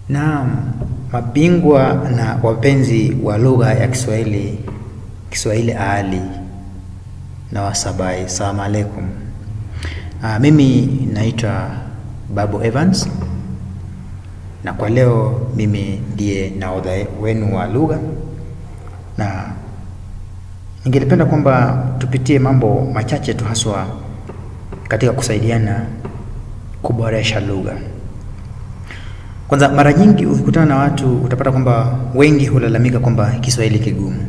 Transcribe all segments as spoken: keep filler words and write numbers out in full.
Naam, mabingwa na wapenzi wa lugha ya Kiswahili, Kiswahili Ali na Wasabai, assalamu alaikum. Uh, mimi naitwa Babu Evans, na kwa leo mimi ndiye nahodha wenu wa lugha, na ningelipenda kwamba tupitie mambo machache tu haswa katika kusaidiana kuboresha lugha. Kwanza, mara nyingi ukikutana na watu utapata kwamba wengi hulalamika kwamba Kiswahili kigumu.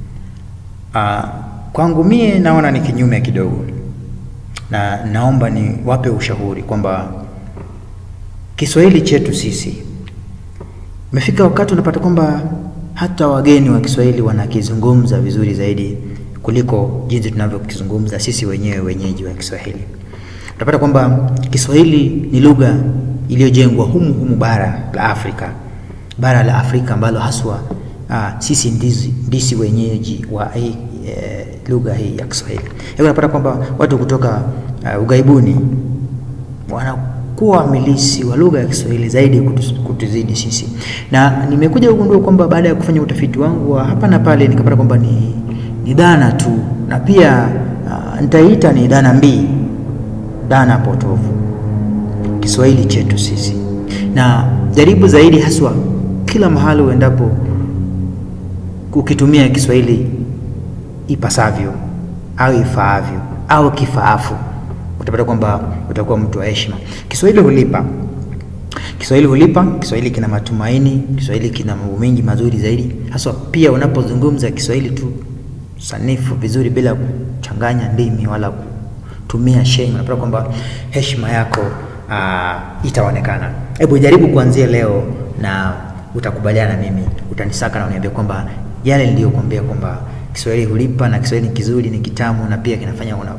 Uh, kwangu mie naona ni kinyume kidogo, na naomba ni wape ushauri kwamba Kiswahili chetu sisi imefika wakati unapata kwamba hata wageni wa Kiswahili wanakizungumza vizuri zaidi kuliko jinsi tunavyokizungumza sisi wenyewe wenyeji wa Kiswahili. Utapata kwamba Kiswahili ni lugha iliyojengwa humu humu bara la Afrika. Bara la Afrika ambalo haswa uh, sisi ndizi, ndisi wenyeji wa hii e, lugha hii ya Kiswahili. Hivyo unapata kwamba watu kutoka uh, ugaibuni wanakuwa milisi wa lugha ya Kiswahili zaidi kutuzidi sisi. Na nimekuja kugundua kwamba baada ya kufanya utafiti wangu wa hapa na pale, nikapata kwamba ni, ni dhana tu, na pia uh, nitaita ni dhana mbii, dhana potofu. Kiswahili chetu sisi, na jaribu zaidi haswa kila mahali uendapo ukitumia Kiswahili ipasavyo au ifaavyo au kifaafu, utapata kwamba utakuwa mtu wa heshima. Kiswahili hulipa. Kiswahili hulipa, Kiswahili kina matumaini, Kiswahili kina mambo mengi mazuri zaidi. Haswa pia unapozungumza Kiswahili tu sanifu vizuri bila kuchanganya ndimi wala kutumia sheng, unapata kwamba heshima yako Uh, itaonekana. Hebu jaribu kuanzia leo na utakubaliana na mimi, utanisaka na uniambia kwamba yale niliyokuambia kwamba Kiswahili hulipa na Kiswahili ni kizuri, ni kitamu, na pia kinafanya una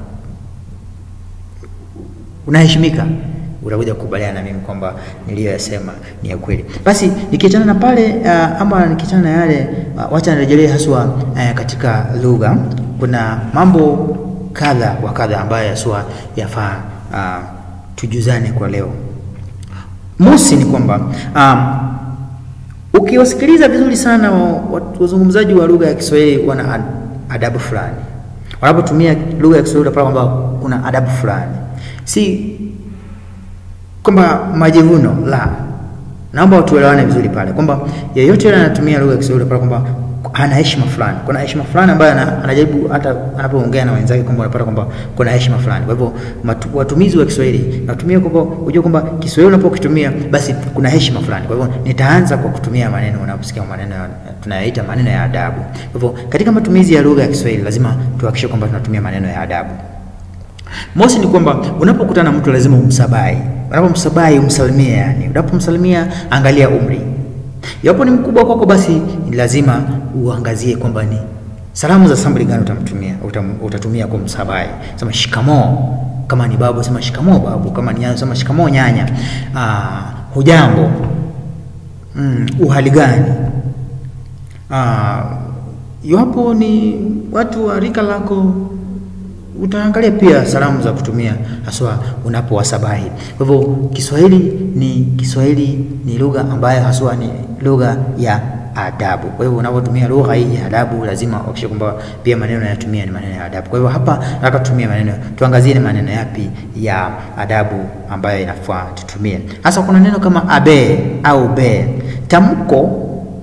unaheshimika. Utakuja kukubaliana na mimi kwamba niliyosema ni ya kweli. Basi nikiachana na pale uh, ama nikiachana na yale uh, wacha nirejelee haswa uh, katika lugha kuna mambo kadha wa kadha ambayo haswa yafaa uh, tujuzane kwa leo. Mosi ni kwamba um, ukiwasikiliza vizuri sana wazungumzaji wa lugha ya Kiswahili wana adabu fulani. Wanapotumia lugha ya Kiswahili unapata kwamba kuna adabu fulani. Si kwamba majivuno, la. Naomba tuelewane vizuri pale kwamba yeyote yule anatumia lugha ya Kiswahili unapata kwamba ana heshima fulani. Kuna heshima fulani ambayo anajaribu hata anapoongea na wenzake kwamba unapata kwamba kuna heshima fulani. Kwa hivyo watumizi wa Kiswahili natumia kwamba unajua kwamba Kiswahili unapokitumia basi kuna heshima fulani. Kwa hivyo nitaanza kwa kutumia maneno unaposikia maneno tunayaita maneno ya adabu. Kwa hivyo katika matumizi ya lugha ya Kiswahili lazima tuhakikishe kwamba tunatumia maneno ya adabu. Mosi ni kwamba unapokutana na mtu lazima umsabai. Unapomsabai umsalimie, yani unapomsalimia angalia umri. Yapo ni mkubwa kwako basi lazima uangazie kwamba ni salamu za sambuli gani utamtumia, utam, utatumia kwa msabai. Sema shikamoo kama ni babu, sema shikamoo babu. Kama ni nyanya, sema shikamoo nyanya. Ah, hujambo. Mm, uhali gani? Ah, yapo ni watu wa rika lako, utaangalia pia salamu za kutumia haswa unapowasabahi. Kwa hivyo Kiswahili ni Kiswahili ni lugha ambayo haswa ni lugha ya adabu. Kwa hivyo unapotumia lugha hii ya adabu lazima uhakikishe kwamba pia maneno yanayotumia ni maneno ya adabu. Kwa hivyo hapa nataka tutumie maneno, tuangazie ni maneno yapi ya adabu ambayo inafaa tutumie. Hasa kuna neno kama abe au be. Tamko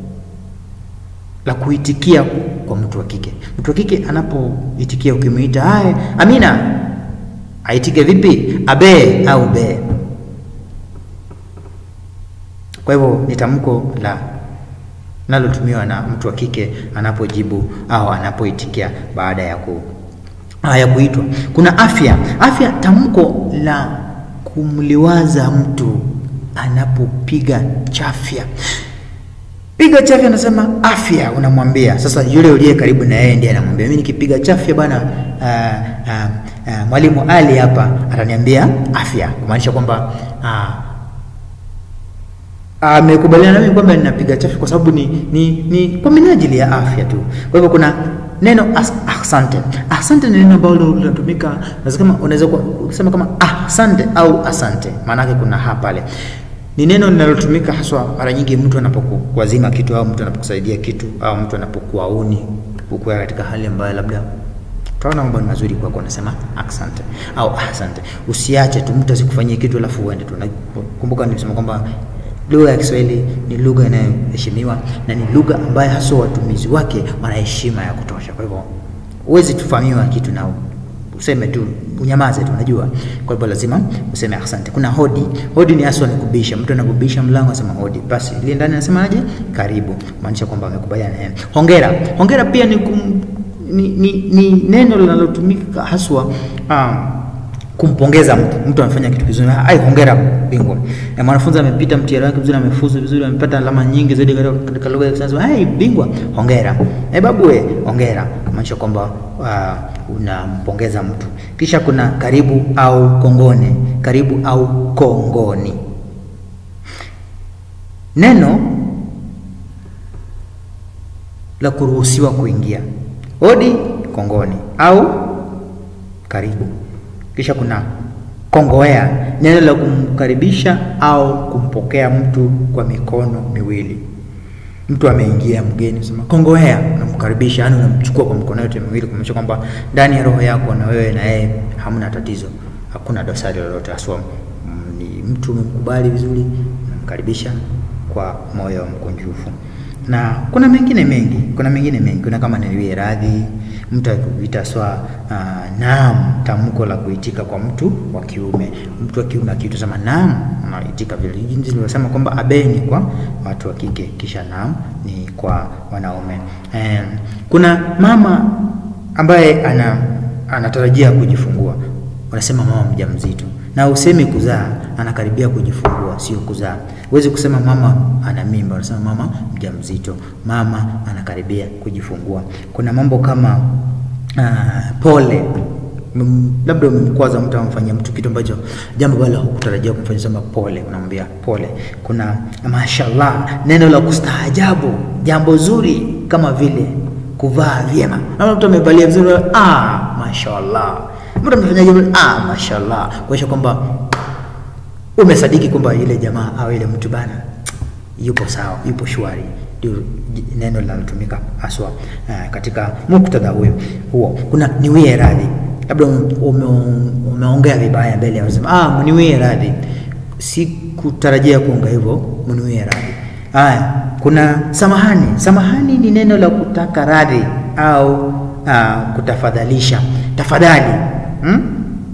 la kuitikia kwa mtu wa kike. Mtu wa kike anapoitikia ukimuita hai Amina, aitike vipi? Abe au be. Kwa hivyo ni tamko la nalotumiwa na mtu wa kike anapojibu au anapoitikia baada ya ku ya kuitwa. Kuna afya. Afya, tamko la kumliwaza mtu anapopiga chafya. Piga chafya anasema afya, unamwambia. Sasa yule uliye karibu na yeye ndiye anamwambia mimi nikipiga chafya bwana uh, uh, uh, mwalimu Ali hapa ataniambia afya, kumaanisha kwamba amekubaliana uh, uh, nami kwamba ninapiga chafya kwa sababu ni ni, ni kwa minajili ya afya tu. Kwa hivyo kuna neno as, asante. Asante ni neno ambalo linatumika, unaweza kama unaweza kusema kama asante au asante. Maana yake kuna ha pale. Ni neno linalotumika haswa mara nyingi mtu anapokuazima kitu au mtu anapokusaidia kitu au mtu anapokuauni uko katika hali ambayo labda tunaona mambo mazuri kwako, unasema asante au asante. Usiache tu mtu asikufanyie kitu alafu uende tu. Kumbuka nilisema kwamba lugha ya Kiswahili ni lugha inayoheshimiwa na ni lugha ambayo hasa watumizi wake wana heshima ya kutosha. Kwa hivyo uwezi tufahamiwa kitu na useme tu unyamaze tu, unajua. Kwa hivyo lazima useme asante. Kuna hodi. Hodi ni hasa ni kubisha. Mtu anakubisha mlango anasema hodi. Basi ile ndani anasema aje? Karibu. Maanisha kwamba amekubaliana naye. Hongera. Hongera pia ni kum, ni, ni, ni neno linalotumika haswa um, kumpongeza mtu. Mtu amefanya kitu kizuri, ai hongera bingwa. Na mwanafunzi amepita mtihani wake vizuri, amefuzu vizuri, amepata alama nyingi zaidi katika lugha ya Kiswahili, ai bingwa, hongera. Eh babu we, hongera. Maanisha kwamba uh, unampongeza mtu. Kisha kuna karibu au kongone. Karibu au kongoni. Neno la kuruhusiwa kuingia. Hodi, kongoni au karibu. Kisha kuna kongoea, neno la kumkaribisha au kumpokea mtu kwa mikono miwili. Mtu ameingia mgeni, unasema kongoea, unamkaribisha, yani unamchukua kwa mikono yote miwili kumaanisha kwamba ndani ya roho yako na wewe na yeye hamna tatizo, hakuna dosari lolote, haswa ni mtu umemkubali vizuri, unamkaribisha kwa moyo mkunjufu. Na kuna mengine mengi, kuna mengine mengi, kuna kama niwie radhi, mtu vitaswa uh, naam, tamko la kuitika kwa mtu wa kiume. Mtu wa kiume akitusema naam, anaitika vile. Jinsi nilisema kwamba abeni kwa watu wa kike, kisha naam ni kwa wanaume. Um, kuna mama ambaye ana anatarajia kujifungua, unasema mama mjamzito. Na usemi kuzaa, anakaribia kujifungua, sio kuzaa. Huwezi kusema mama ana mimba, unasema mama mjamzito. Mama anakaribia kujifungua. Kuna mambo kama uh, pole. Labda umemkwaza mtu, amfanyia mtu kitu ambacho jambo bala hukutarajia kumfanyia, sema pole, unamwambia pole. Kuna mashallah, neno la kustaajabu, jambo zuri kama vile kuvaa vyema. Na mtu amevalia vizuri, ah mashallah. Mtu amefanya jambo, ah mashallah, kuonyesha kwamba umesadiki kwamba ile jamaa au ile mtu bana yupo sawa, yupo shwari. Ndio neno linalotumika haswa uh, katika muktadha huo huo. Kuna niwie radhi. Labda umeongea ume vibaya mbele ya wasema, ah niwie radhi, sikutarajia kuongea hivyo, niwie radhi. Haya, kuna samahani. Samahani ni neno la kutaka radhi au uh, kutafadhalisha. Tafadhali. Hmm?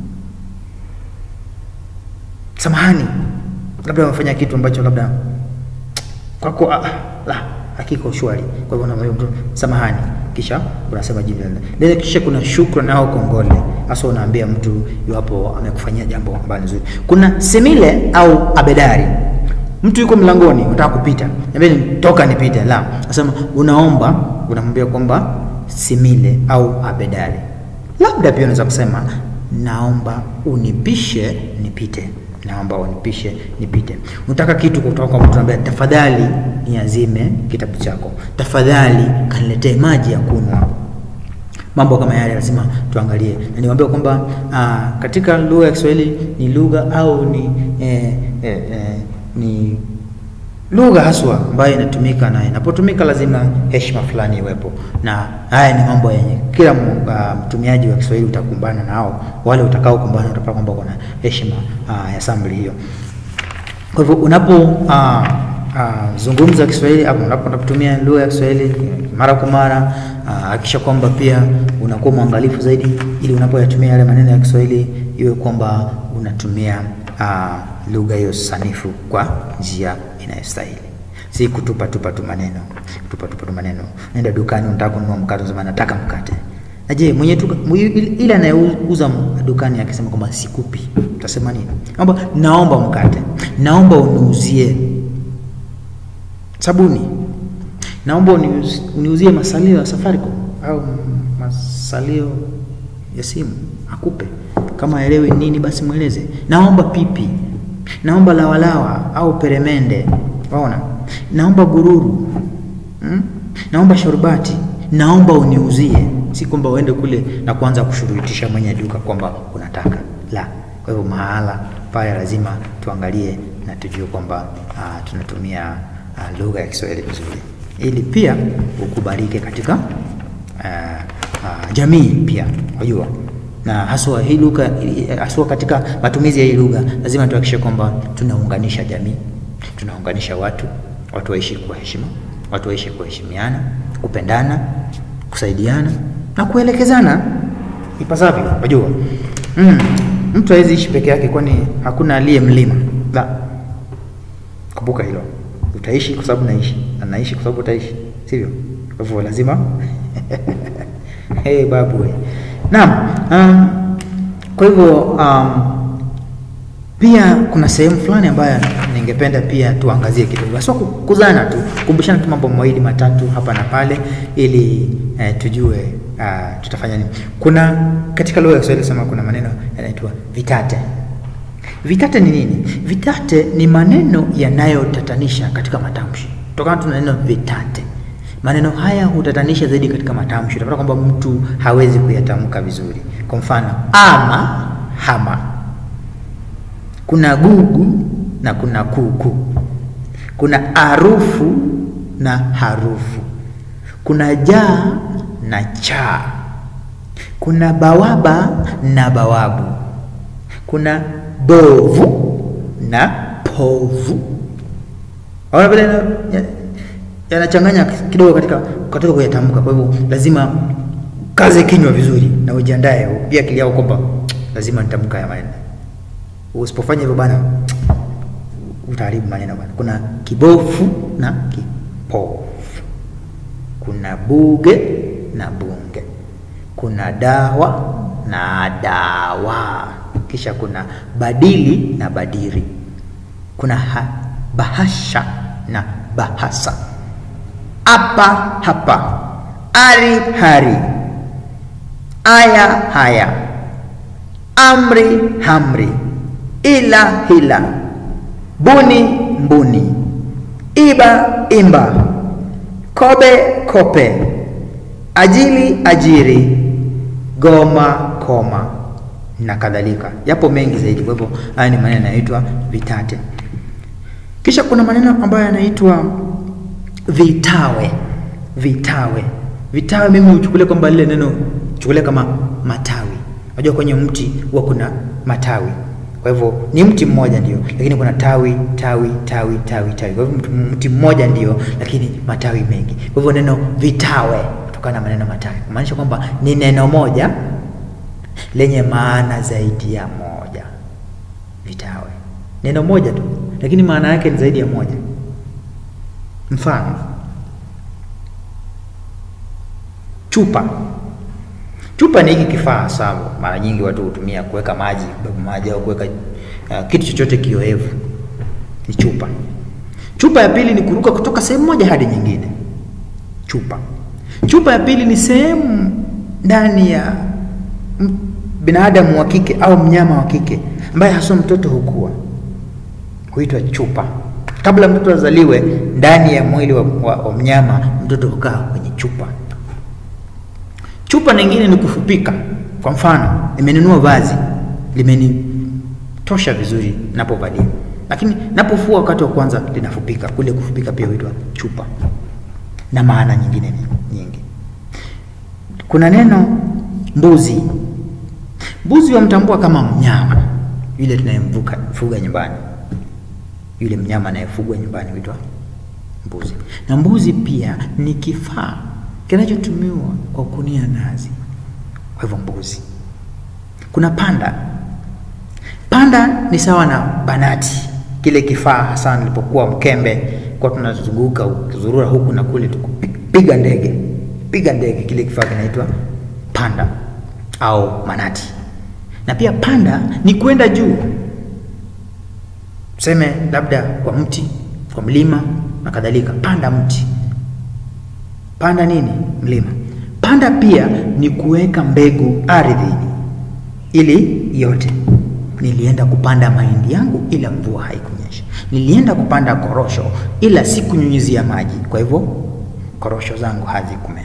Samahani. Labda umefanya kitu ambacho labda kwako ah, la hakika shwari. Kwa hivyo unamwambia mtu samahani, kisha unasema jina lile. Kisha kuna shukrani au kongole. Hasa unaambia mtu iwapo amekufanyia jambo ambalo nzuri. Kuna simile au abedari. Mtu yuko mlangoni, unataka kupita. Niambie toka nipite. La, nasema unaomba, unamwambia kwamba simile au abedari. Labda pia unaweza kusema naomba unipishe nipite. Naomba unipishe nipite. Unataka kitu kutoka kwa mtu, anambia tafadhali niazime kitabu chako. Tafadhali kaniletee maji ya kunywa. Mambo kama yale lazima tuangalie. Na niwaambie kwamba katika lugha ya Kiswahili ni lugha au ni eh, eh, eh, ni lugha haswa ambayo inatumika, na inapotumika lazima heshima fulani iwepo. Na haya ni mambo yenye kila mtumiaji wa Kiswahili utakumbana nao. Wale utakao kumbana utapata kwamba kuna heshima uh, ya sample hiyo. Kwa hivyo unapo uh, uh, zungumza Kiswahili au unapotumia lugha ya Kiswahili mara kwa mara, hakikisha uh, kwamba pia unakuwa mwangalifu zaidi, ili unapoyatumia yale maneno ya Kiswahili iwe kwamba unatumia uh, lugha hiyo sanifu kwa njia inayostahili. Si kutupa tupa tu maneno. Kutupa tupa tu maneno. Nenda dukani unataka kununua mkate, unasema nataka mkate. Na je, mwenye tuka ile anayeuza dukani akisema kwamba sikupi, utasema nini? Naomba naomba mkate. Naomba uniuzie sabuni. Naomba uniuzie masalio ya Safaricom au masalio ya simu. Akupe. Kama elewi nini basi mueleze. Naomba pipi. Naomba lawalawa au peremende. Waona? Naomba gururu. Hmm? Naomba shorbati. Naomba uniuzie. Si kwamba uende kule na kuanza kushurutisha mwenye duka kwamba unataka. La. Kwa hivyo mahala pale lazima tuangalie na tujue kwamba uh, tunatumia uh, lugha ya Kiswahili vizuri, ili pia ukubalike katika uh, uh, jamii pia, unajua. Na haswa hii lugha, haswa katika matumizi ya hii lugha lazima tuhakikishe kwamba tunaunganisha jamii, tunaunganisha watu, watu waishi kwa heshima, watu waishi kwa heshimiana, kupendana, kusaidiana na kuelekezana ipasavyo, unajua. Mm. Mtu hawezi ishi peke yake, kwani hakuna aliye mlima. La. Kumbuka hilo. Utaishi kwa sababu naishi, na naishi kwa sababu utaishi, sivyo? Kwa hivyo lazima hey babu we. Naam, um, kwa hivyo um, pia kuna sehemu fulani ambayo ningependa pia tuangazie kidogo. Sio kukuzana tu, kumbushana tu mambo mawili matatu hapa na pale ili eh, tujue uh, tutafanya nini. Kuna katika lugha ya Kiswahili sema kuna maneno yanaitwa vitate. Vitate ni nini? Vitate ni maneno yanayotatanisha katika matamshi. Tokana tuna neno vitate. Maneno haya hutatanisha zaidi katika matamshi. Utapata kwamba mtu hawezi kuyatamka vizuri. Kwa mfano, ama, hama. Kuna gugu na kuna kuku. Kuna harufu na harufu. Kuna jaa na cha. Kuna bawaba na bawabu. Kuna bovu na povu. Hawana vile yanachanganya kidogo katika katika kuyatamka. Kwa hivyo lazima kaze kinywa vizuri na ujiandae pia akili yako kwamba lazima nitamka haya maneno. Usipofanya hivyo bana utaharibu maneno bana. Kuna kibofu na kipofu. Kuna buge na bunge. Kuna dawa na dawa. Kisha kuna badili na badiri. Kuna ha, bahasha na bahasa. Apa hapa. Ari hari. Aya haya. Amri hamri. Ila hila. Buni mbuni. Iba imba. Kobe kope. Ajili ajiri. Goma koma na kadhalika. Yapo mengi zaidi. Kwa hivyo haya ni maneno yanaitwa vitate. Kisha kuna maneno ambayo yanaitwa vitawe. Vitawe. Vitawe mimi uchukulie kwamba lile neno chukulia kama matawi. Unajua kwenye mti huwa kuna matawi. Kwa hivyo ni mti mmoja ndio, lakini kuna tawi, tawi, tawi, tawi, tawi. Kwa hivyo mti mmoja ndio, lakini matawi mengi. Kwa hivyo neno vitawe kutokana na maneno matawi. Maanisha kwamba ni neno moja lenye maana zaidi ya moja. Vitawe. Neno moja tu, lakini maana yake ni zaidi ya moja. Mfano, chupa. Chupa ni hiki kifaa sawa. Mara nyingi watu hutumia kuweka maji, kubeba maji au kuweka uh, kitu chochote kioevu. Ni chupa. Chupa ya pili ni kuruka kutoka sehemu moja hadi nyingine. Chupa. Chupa ya pili ni sehemu ndani ya binadamu wa kike au mnyama wa kike ambaye hasa mtoto hukua. Huitwa chupa. Kabla mtoto azaliwe, ndani ya mwili wa, wa, wa mnyama mtoto hukaa kwenye chupa. Chupa nyingine ni kufupika. Kwa mfano, nimenunua vazi, limenitosha vizuri ninapovalia. Lakini napofua wakati wa kwanza linafupika. Kule kufupika pia huitwa chupa. Na maana nyingine ni nyingi. Kuna neno mbuzi. Mbuzi wamtambua kama mnyama yule tunayemvuka fuga nyumbani. Yule mnyama anayefugwa nyumbani huitwa mbuzi. Na mbuzi pia ni kifaa kinachotumiwa kwa kunia nazi. Kwa hivyo mbuzi. Kuna panda. Panda ni sawa na banati. Kile kifaa hasa nilipokuwa mkembe kwa tunazunguka ukizurura huku na kule tukupiga ndege. Piga ndege, kile kifaa kinaitwa panda au manati. Na pia panda ni kwenda juu. Tuseme labda kwa mti, kwa mlima na kadhalika. Panda mti. Panda nini? Mlima. Panda pia ni kuweka mbegu ardhini ili yote. Nilienda kupanda mahindi yangu ila mvua haikunyesha. Nilienda kupanda korosho ila sikunyunyizia maji. Kwa hivyo korosho zangu hazikumea.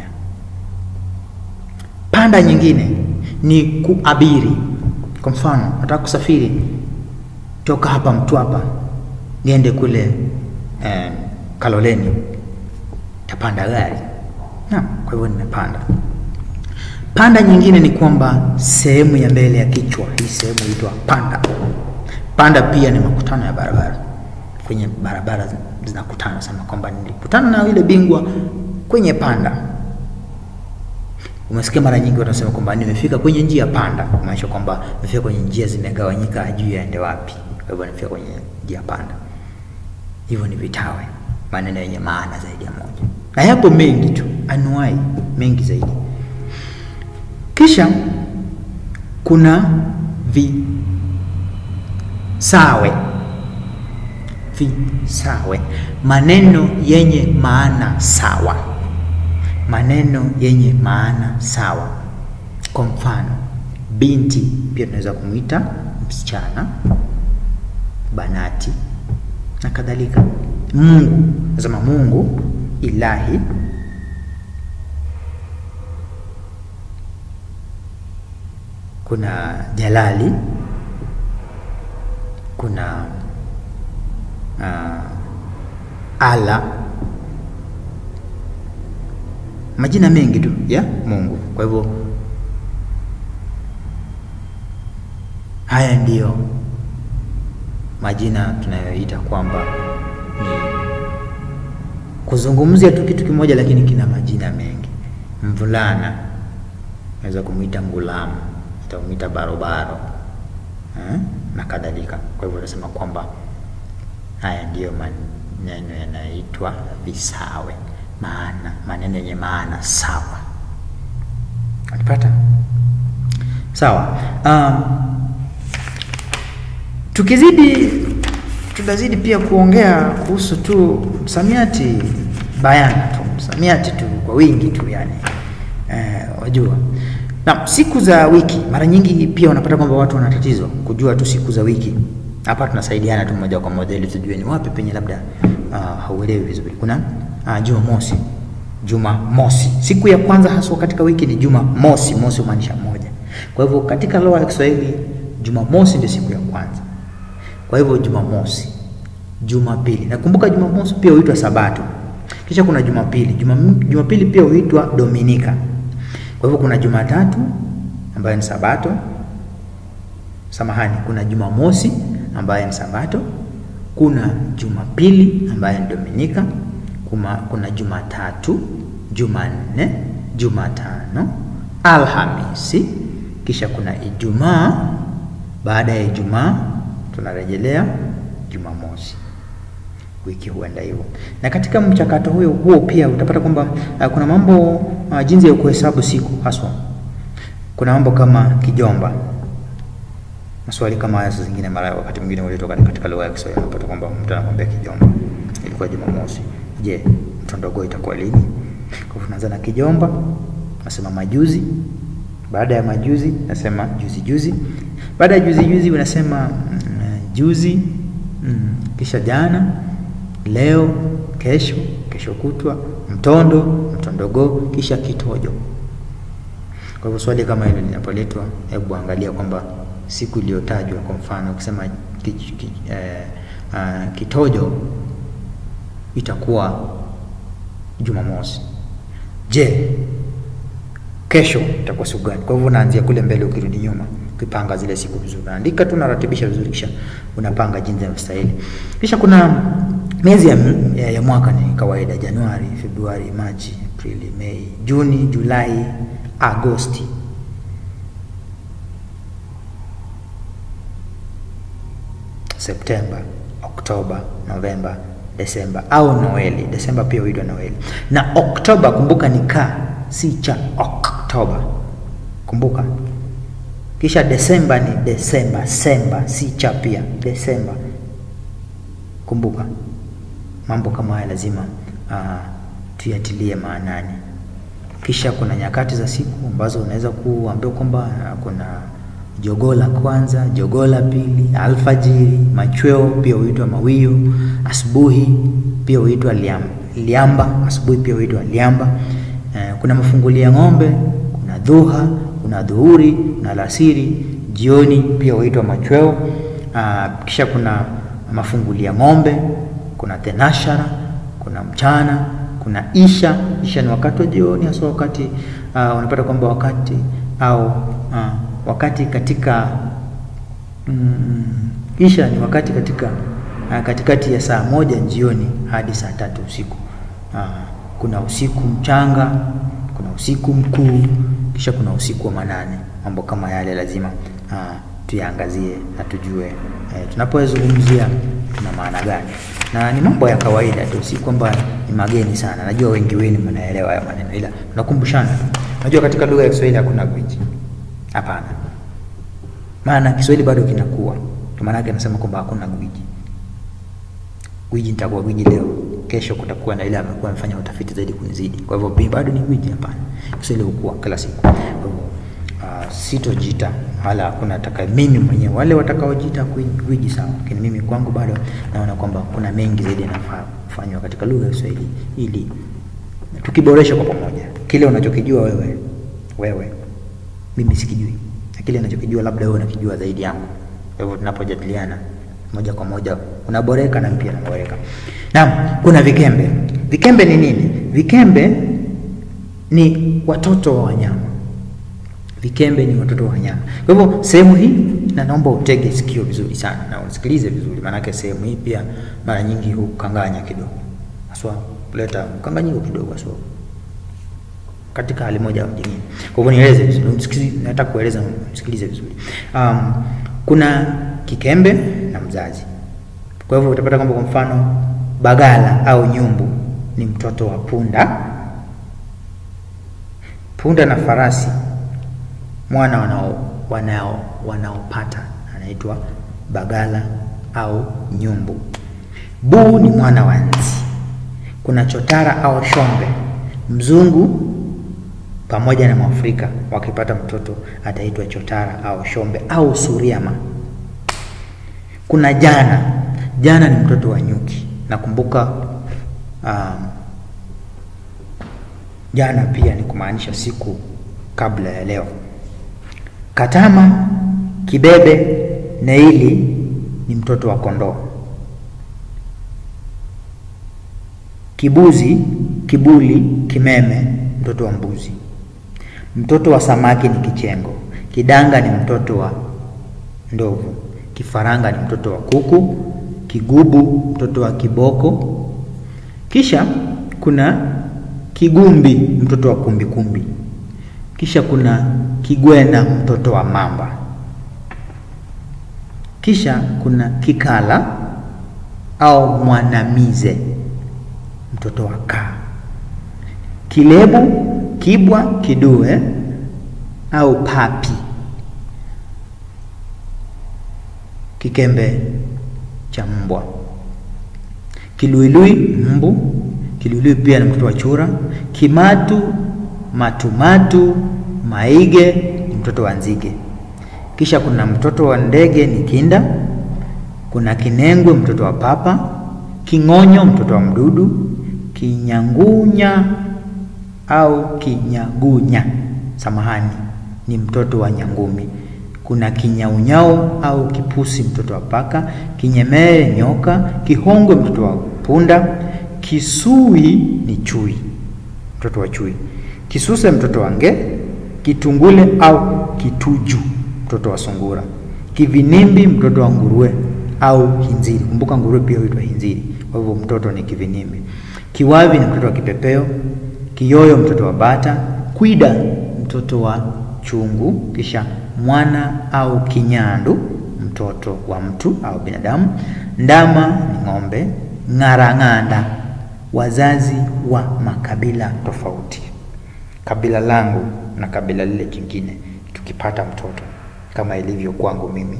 Panda nyingine ni kuabiri. Kwa mfano, nataka kusafiri toka hapa Mtwapa niende kule eh, Kaloleni, tapanda gari. Na kwa hivyo nimepanda. Panda nyingine ni kwamba sehemu ya mbele ya kichwa, hii sehemu inaitwa panda. Panda pia ni makutano ya barabara. Kwenye barabara zinakutana, sema kwamba nilikutana na yule bingwa kwenye panda. Umesikia mara nyingi wanasema kwamba nimefika kwenye njia panda, maanisha kwamba nimefika kwenye njia zimegawanyika hajui yaende wapi. Kwa hivyo nimefika kwenye njia panda. Hivyo ni vitawe, maneno yenye maana zaidi ya moja. Na yapo mengi tu, anuai mengi zaidi. Kisha kuna visawe. Visawe, maneno yenye maana sawa. Maneno yenye maana sawa. Kwa mfano, binti pia tunaweza kumuita msichana, banati na kadhalika. Mungu, nasema Mungu, ilahi. Kuna jalali, kuna uh, ala, majina mengi tu ya Mungu. Kwa hivyo haya ndiyo majina tunayoita kwamba ni kuzungumzia tu kitu kimoja, lakini kina majina mengi. Mvulana naweza kumuita ngulamu, utamuita barobaro eh, na kadhalika. Kwa hivyo nasema kwamba haya ndiyo maneno yanaitwa visawe, maana maneno yenye maana sawa. Unapata? Sawa. Um, tukizidi tutazidi pia kuongea kuhusu tu msamiati bayana tu, msamiati tu kwa wingi tu yani. Eh, wajua. Na siku za wiki mara nyingi pia unapata kwamba watu wana tatizo kujua tu siku za wiki. Hapa tunasaidiana tu moja kwa moja ili tujue ni wapi penye labda uh, hauelewi vizuri. Kuna uh, Jumamosi. Jumamosi. Siku ya kwanza hasa katika wiki ni Jumamosi. Mosi humaanisha moja. Kwa hivyo katika lugha ya Kiswahili Jumamosi ndio siku ya kwanza. Kwa hivyo Jumamosi, Jumapili. Nakumbuka Jumamosi pia huitwa Sabato. Kisha kuna Jumapili. Juma, Jumapili pia huitwa Dominika. Kwa hivyo kuna Jumatatu ambayo ni Sabato. Samahani, kuna Jumamosi ambayo ni Sabato. Kuna Jumapili ambayo ni Dominika. Kuna, kuna Jumatatu, Jumanne, Jumatano, Alhamisi. Kisha kuna Ijumaa. Baada ya Ijumaa tunarejelea Jumamosi. Wiki huenda hivyo. Na katika mchakato huo huo pia utapata kwamba uh, kuna mambo uh, jinsi ya kuhesabu siku haswa. Kuna mambo kama kijomba. Maswali kama haya zingine mara wakati mwingine walitoka katika lugha ya Kiswahili unapata kwamba mtu anakuambia kijomba ilikuwa Jumamosi. Je, mtondogo itakuwa lini? Kwa hivyo tunaanza na kijomba, nasema majuzi. Baada ya majuzi nasema juzi juzi. Baada ya juzi juzi unasema mm, juzi, mm, kisha jana, leo, kesho, kesho kutwa, mtondo, mtondogo, kisha kitojo. Kwa hivyo swali kama hilo linapoletwa, hebu angalia kwamba siku iliyotajwa, kwa mfano ukisema ki, ki, eh, uh, kitojo itakuwa Jumamosi. Je, kesho itakuwa siku gani? Kwa hivyo unaanzia kule mbele ukirudi nyuma, ukipanga zile siku vizuri. Unaandika tu, unaratibisha vizuri, kisha unapanga jinsi inavyostahili. Kisha kuna miezi ya, ya, ya mwaka ni kawaida: Januari, Februari, Machi, Aprili, Mei, Juni, Julai, Agosti. Septemba, Oktoba, Novemba, Desemba au Noeli. Desemba pia huitwa Noeli. Na Oktoba kumbuka ni ka, si cha. Oktoba. Kumbuka. Kisha Desemba ni Desemba, Semba, si cha pia. Desemba. Kumbuka. Mambo kama haya lazima uh, tuyatilie maanani. Kisha kuna nyakati za siku ambazo unaweza kuambiwa kwamba uh, kuna jogoo la kwanza, jogoo la pili, alfajiri, machweo pia huitwa mawio, asubuhi pia huitwa liamba, liamba, asubuhi pia huitwa liamba. Uh, kuna mafungulia ng'ombe, kuna dhuha, kuna dhuhuri, kuna alasiri, jioni pia huitwa machweo. Uh, kisha kuna mafungulia ng'ombe, kuna thenashara, kuna mchana, kuna isha. Isha ni wakati wa jioni, hasa wakati uh, unapata kwamba wakati au uh, wakati katika mm, isha ni wakati katika uh, katikati ya saa moja jioni hadi saa tatu usiku. Uh, kuna usiku mchanga, kuna usiku mkuu, kisha kuna usiku wa manane. Mambo kama yale lazima uh, tuyaangazie na tujue eh, tunapozungumzia tuna maana gani. Na ni mambo ya kawaida tu, si kwamba ni mageni sana. Najua wengi wenu mnaelewa haya maneno, ila tunakumbushana tu. Najua katika lugha ya Kiswahili hakuna gwiji. Hapana. Maana Kiswahili bado kinakuwa. Kwa maana yake nasema kwamba hakuna gwiji. Gwiji nitakuwa gwiji leo, kesho kutakuwa na ile amekuwa amefanya utafiti zaidi kunizidi. Kwa hivyo bado ni gwiji. Hapana. Kiswahili hukua kila siku. Kwa hivyo uh, sitojita wala hakuna ataka mimi mwenyewe, wale watakaojiita gwiji sawa, lakini mimi kwangu bado naona kwamba kuna mengi zaidi yanafaa kufanywa katika lugha ya Kiswahili ili tukiboresha kwa pamoja. Kile unachokijua wewe wewe mimi sikijui, na kile unachokijua labda wewe unakijua zaidi yangu. Kwa hivyo tunapojadiliana moja kwa moja unaboreka na pia naboreka. Naam, kuna vikembe. Vikembe ni nini? Vikembe ni watoto wa wanyama. Vikembe ni watoto wa wanyama. Kwa hivyo sehemu hii, na naomba utege sikio vizuri sana na usikilize vizuri, maana yake sehemu hii pia mara nyingi hukanganya kidogo. Haswa kuleta mkanganyiko kidogo haswa katika hali moja au nyingine. Kwa hivyo nieleze vizuri, msikilize, nataka kueleza, msikilize vizuri. Um, kuna kikembe na mzazi. Kwa hivyo utapata kwamba kwa mfano bagala au nyumbu ni mtoto wa punda. Punda na farasi mwana wanao wanao wanaopata anaitwa bagala au nyumbu. Buu ni mwana wa nzi. Kuna chotara au shombe. Mzungu pamoja na Mwafrika wakipata mtoto ataitwa chotara au shombe au suriama. Kuna jana. Jana ni mtoto wa nyuki. Nakumbuka um, jana pia ni kumaanisha siku kabla ya leo. Katama, kibebe, neili ni mtoto wa kondoo. Kibuzi, kibuli, kimeme mtoto wa mbuzi. Mtoto wa samaki ni kichengo. Kidanga ni mtoto wa ndovu. Kifaranga ni mtoto wa kuku. Kigubu mtoto wa kiboko. Kisha kuna kigumbi mtoto wa kumbi kumbi. Kisha kuna kigwena mtoto wa mamba. Kisha kuna kikala au mwanamize mtoto wa kaa. Kilebu, kibwa, kidue au papi kikembe cha mbwa. Kiluilui mbu. Kiluilui pia ni mtoto wa chura. Kimatu, matumatu, maige ni mtoto wa nzige. Kisha kuna mtoto wa ndege ni kinda. Kuna kinengwe mtoto wa papa. Kingonyo mtoto wa mdudu. Kinyangunya au kinyagunya, samahani, ni mtoto wa nyangumi. Kuna kinyaunyao au kipusi mtoto wa paka. Kinyemere nyoka. Kihongwe mtoto wa punda. Kisui ni chui, mtoto wa chui. Kisuse mtoto wa nge. Kitungule au kituju mtoto wa sungura. Kivinimbi mtoto wa nguruwe au hinziri. Kumbuka nguruwe pia huitwa hinziri. Kwa hivyo mtoto ni kivinimbi. Kiwavi ni mtoto wa kipepeo. Kiyoyo mtoto wa bata. Kwida mtoto wa chungu. Kisha mwana au kinyandu mtoto wa mtu au binadamu. Ndama ni ng'ombe. Ngarang'anda wazazi wa makabila tofauti. Kabila langu na kabila lile kingine tukipata mtoto, kama ilivyo kwangu mimi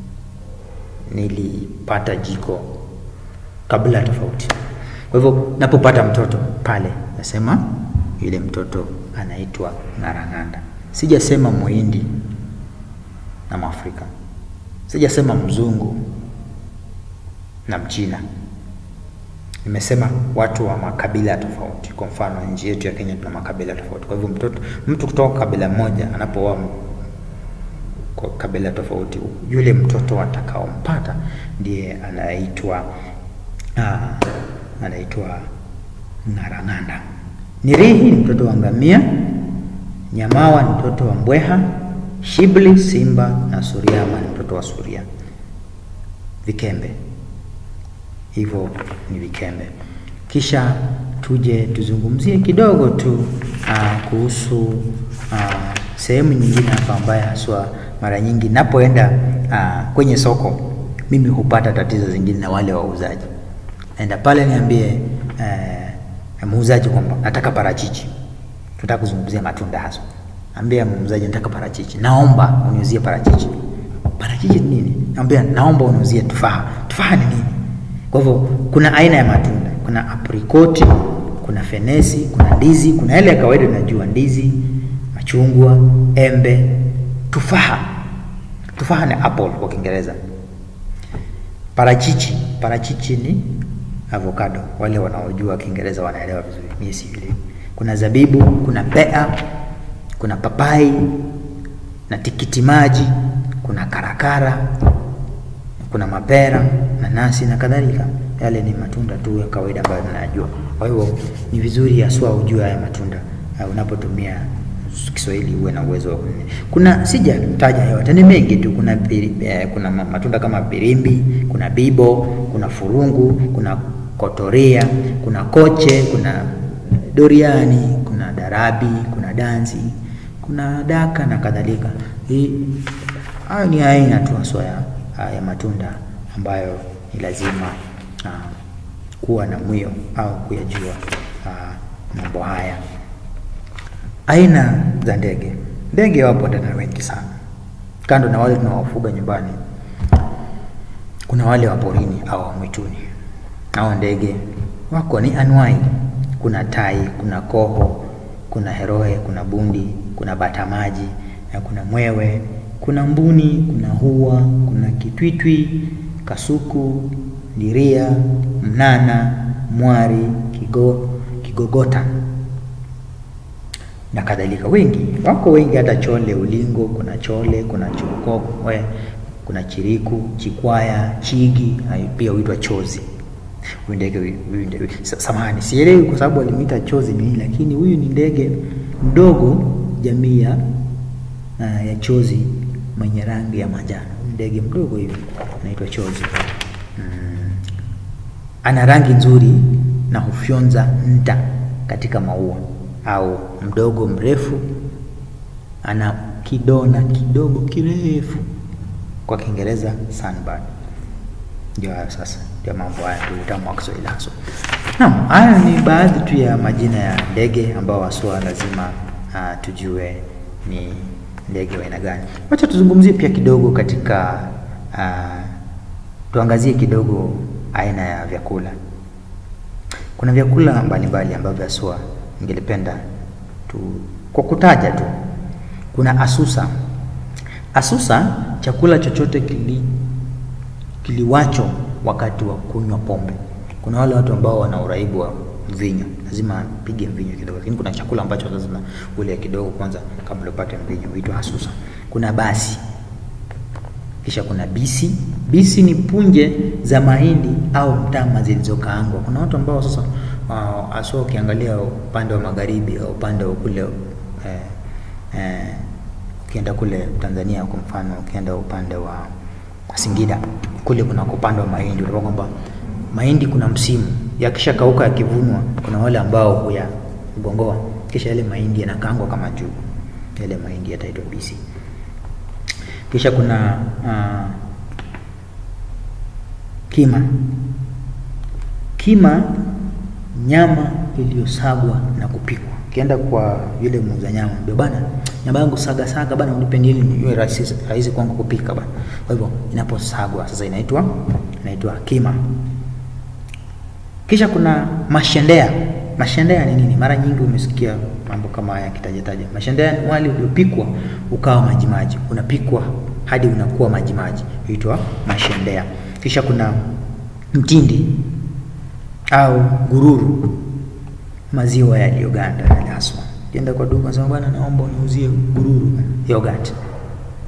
nilipata jiko kabila tofauti. Kwa hivyo napopata mtoto pale nasema yule mtoto anaitwa Ngarang'anda. Sijasema Muhindi na Mwafrika. Sijasema mzungu na Mchina. Nimesema watu wa makabila tofauti. Kwa mfano nchi yetu ya Kenya tuna makabila tofauti. Kwa hivyo mtoto mtu kutoka kabila moja anapooa kwa kabila tofauti. Yule mtoto atakaompata ndiye anaitwa ah, anaitwa Ngarang'anda. Nirihi ni mtoto wa ngamia, Nyamawa ni mtoto wa mbweha, Shibli simba, na Suriama ni mtoto wa suria. Vikembe, hivyo ni vikembe. Kisha tuje tuzungumzie kidogo tu uh, kuhusu uh, sehemu nyingine hapa ambayo haswa mara nyingi napoenda uh, kwenye soko mimi hupata tatizo zingine na wale wauzaji. Enda pale niambie uh, muuzaji kwamba nataka parachichi. Tunataka kuzungumzia matunda hasa. Ambia muuzaji nataka parachichi. Naomba uniuzie parachichi. Parachichi ni nini? Ambia naomba uniuzie tufaha. Tufaha ni nini? Kwa hivyo kuna aina ya matunda. Kuna aprikoti, kuna fenesi, kuna ndizi, kuna ile ya kawaida tunajua ndizi, machungwa, embe, tufaha. Tufaha ni apple kwa Kiingereza. Parachichi, parachichi ni avocado. Wale wanaojua Kiingereza wanaelewa vizuri. Mimi si vile. Kuna zabibu, kuna pea, kuna papai, na tikiti maji, kuna karakara, kuna mapera, nanasi na kadhalika. Yale ni matunda tu ya kawaida ambayo tunajua. Kwa hiyo ni vizuri haswa ujue haya matunda uh, unapotumia Kiswahili uwe na uwezo wa kunene. Kuna sijataja yote, ni mengi tu. Kuna piri, eh, kuna matunda kama pirimbi, kuna bibo, kuna furungu, kuna kotoria, kuna koche, kuna doriani, kuna darabi, kuna danzi, kuna daka na kadhalika. Hii hayo ni aina tu haswa ya, ya matunda ambayo ni lazima uh, kuwa na mwio au kuyajua uh, mambo haya. Aina za ndege. Ndege wapo tena wengi sana. Kando na wale tunawafuga nyumbani, kuna wale wa porini au mwituni. Hao ndege wako ni anuai. Kuna tai, kuna koho, kuna heroe, kuna bundi, kuna batamaji, kuna mwewe, kuna mbuni, kuna hua, kuna kitwitwi, kasuku, diria, mnana, mwari, kigo, kigogota na kadhalika. Wengi, wako wengi, hata chole, ulingo, kuna chole, kuna chukoko, kuna chiriku, chikwaya, chigi, pia huitwa chozi. Huyu ndege samahani sielewi kwa sababu alimuita chozi ni, lakini huyu ni ndege mdogo jamii ya uh, ya chozi mwenye rangi ya manjano. Ndege mdogo hivi anaitwa chozi. Mm. Ana rangi nzuri na hufyonza nta katika maua au mdogo mrefu. Ana kidona kidogo kirefu, kwa Kiingereza sunbird. Ndio sasa ndio mambo haya utamu wa Kiswahili haso. Naam, haya ni baadhi tu ya majina ya ndege ambao waswa lazima uh, tujue ni ndege wa aina gani. Wacha tuzungumzie pia kidogo katika uh, tuangazie kidogo aina ya vyakula. Kuna vyakula mbalimbali ambavyo waswa ningelipenda tu kwa kutaja tu. Kuna asusa. Asusa chakula chochote kili kiliwacho wakati wa kunywa pombe. Kuna wale watu ambao wana uraibu wa mvinyo, lazima pige mvinyo kidogo, lakini kuna chakula ambacho lazima ule kidogo kwanza kabla upate mvinyo, huitwa asusa. Kuna basi. Kisha kuna bisi. Bisi ni punje za mahindi au mtama zilizokaangwa. Kuna watu ambao sasa uh, aswa ukiangalia upande wa magharibi au upande wa kule eh, eh, ukienda kule Tanzania kwa mfano, ukienda upande wa Singida kule kuna kupanda wa mahindi, unaona kwamba mahindi kuna msimu, yakisha kauka yakivunwa, kuna wale ambao huya gongoa, kisha yale mahindi yanakaangwa kama njugu. Yale mahindi yataitwa bisi. Kisha kuna uh, kima. Kima nyama iliyosagwa na kupikwa. Kienda kwa yule muuza nyama, ndio bana, nyama yangu saga saga bana, unipe nini iwe rahisi rahisi kwangu kupika bana. Kwa hivyo inaposagwa sasa inaitwa inaitwa kima. Kisha kuna mashendea. Mashendea ni nini? Mara nyingi umesikia mambo kama haya kitajataja. Mashendea ni wali uliopikwa ukawa maji maji, unapikwa hadi unakuwa maji maji, huitwa mashendea. Kisha kuna mtindi au gururu, maziwa yaliyoganda yale haswa. Kienda kwa duka sema bwana naomba uniuzie gururu yogurt.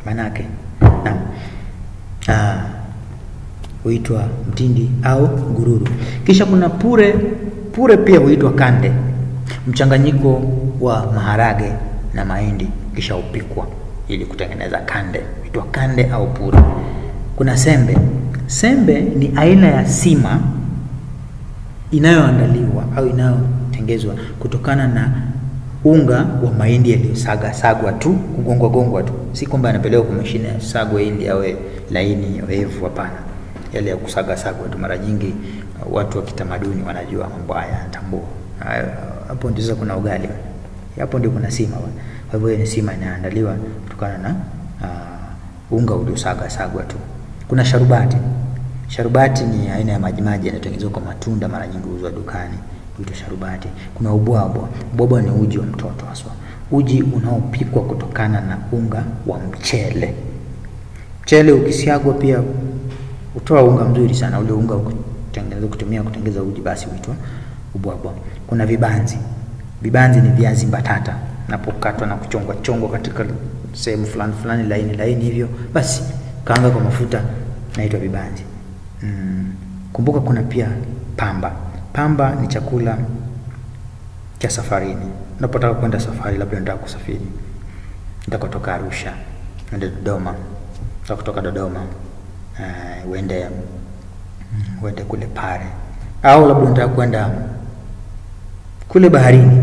manake. Naam. Ah, huitwa mtindi au gururu. Kisha kuna pure. Pure pia huitwa kande, mchanganyiko wa maharage na mahindi kisha upikwa ili kutengeneza kande, huitwa kande au pure. Kuna sembe. Sembe ni aina ya sima inayoandaliwa au inayotengezwa kutokana na unga wa mahindi yaliyosaga sagwa tu, kugongwa gongwa tu. Si kwamba yanapelekwa kwa mashine sagwa ili awe laini oevu, hapana. Yale ya kusaga sagwa tu. Mara nyingi watu wa kitamaduni wanajua mambo haya, tambua. Hapo ndio kuna ugali. Hapo ndio kuna sima. Kwa hivyo ni sima inaandaliwa kutokana na uh, unga uliosaga sagwa tu. Kuna sharubati. Sharubati ni aina ya maji maji yanayotengenezwa kwa matunda, mara nyingi huuzwa dukani, huitwa sharubati. Kuna ubwabwa. Ubwabwa ni uji wa mtoto haswa. Uji unaopikwa kutokana na unga wa mchele. Mchele ukisiagwa pia utoa unga mzuri sana. Ule unga kutengeneza kutumia kutengeneza uji basi huitwa ubwabwa. Kuna vibanzi. Vibanzi ni viazi mbatata napokatwa na kuchongwa chongwa katika sehemu fulani fulani laini laini hivyo, basi kaanga kwa mafuta, naitwa vibanzi. Mm. Kumbuka kuna pia pamba. Pamba ni chakula cha safarini. Unapotaka kwenda safari, labda unataka kusafiri, unataka kutoka Arusha uende Dodoma, unataka kutoka Dodoma uh, uende um, uende kule Pare, au labda unataka kwenda kule baharini.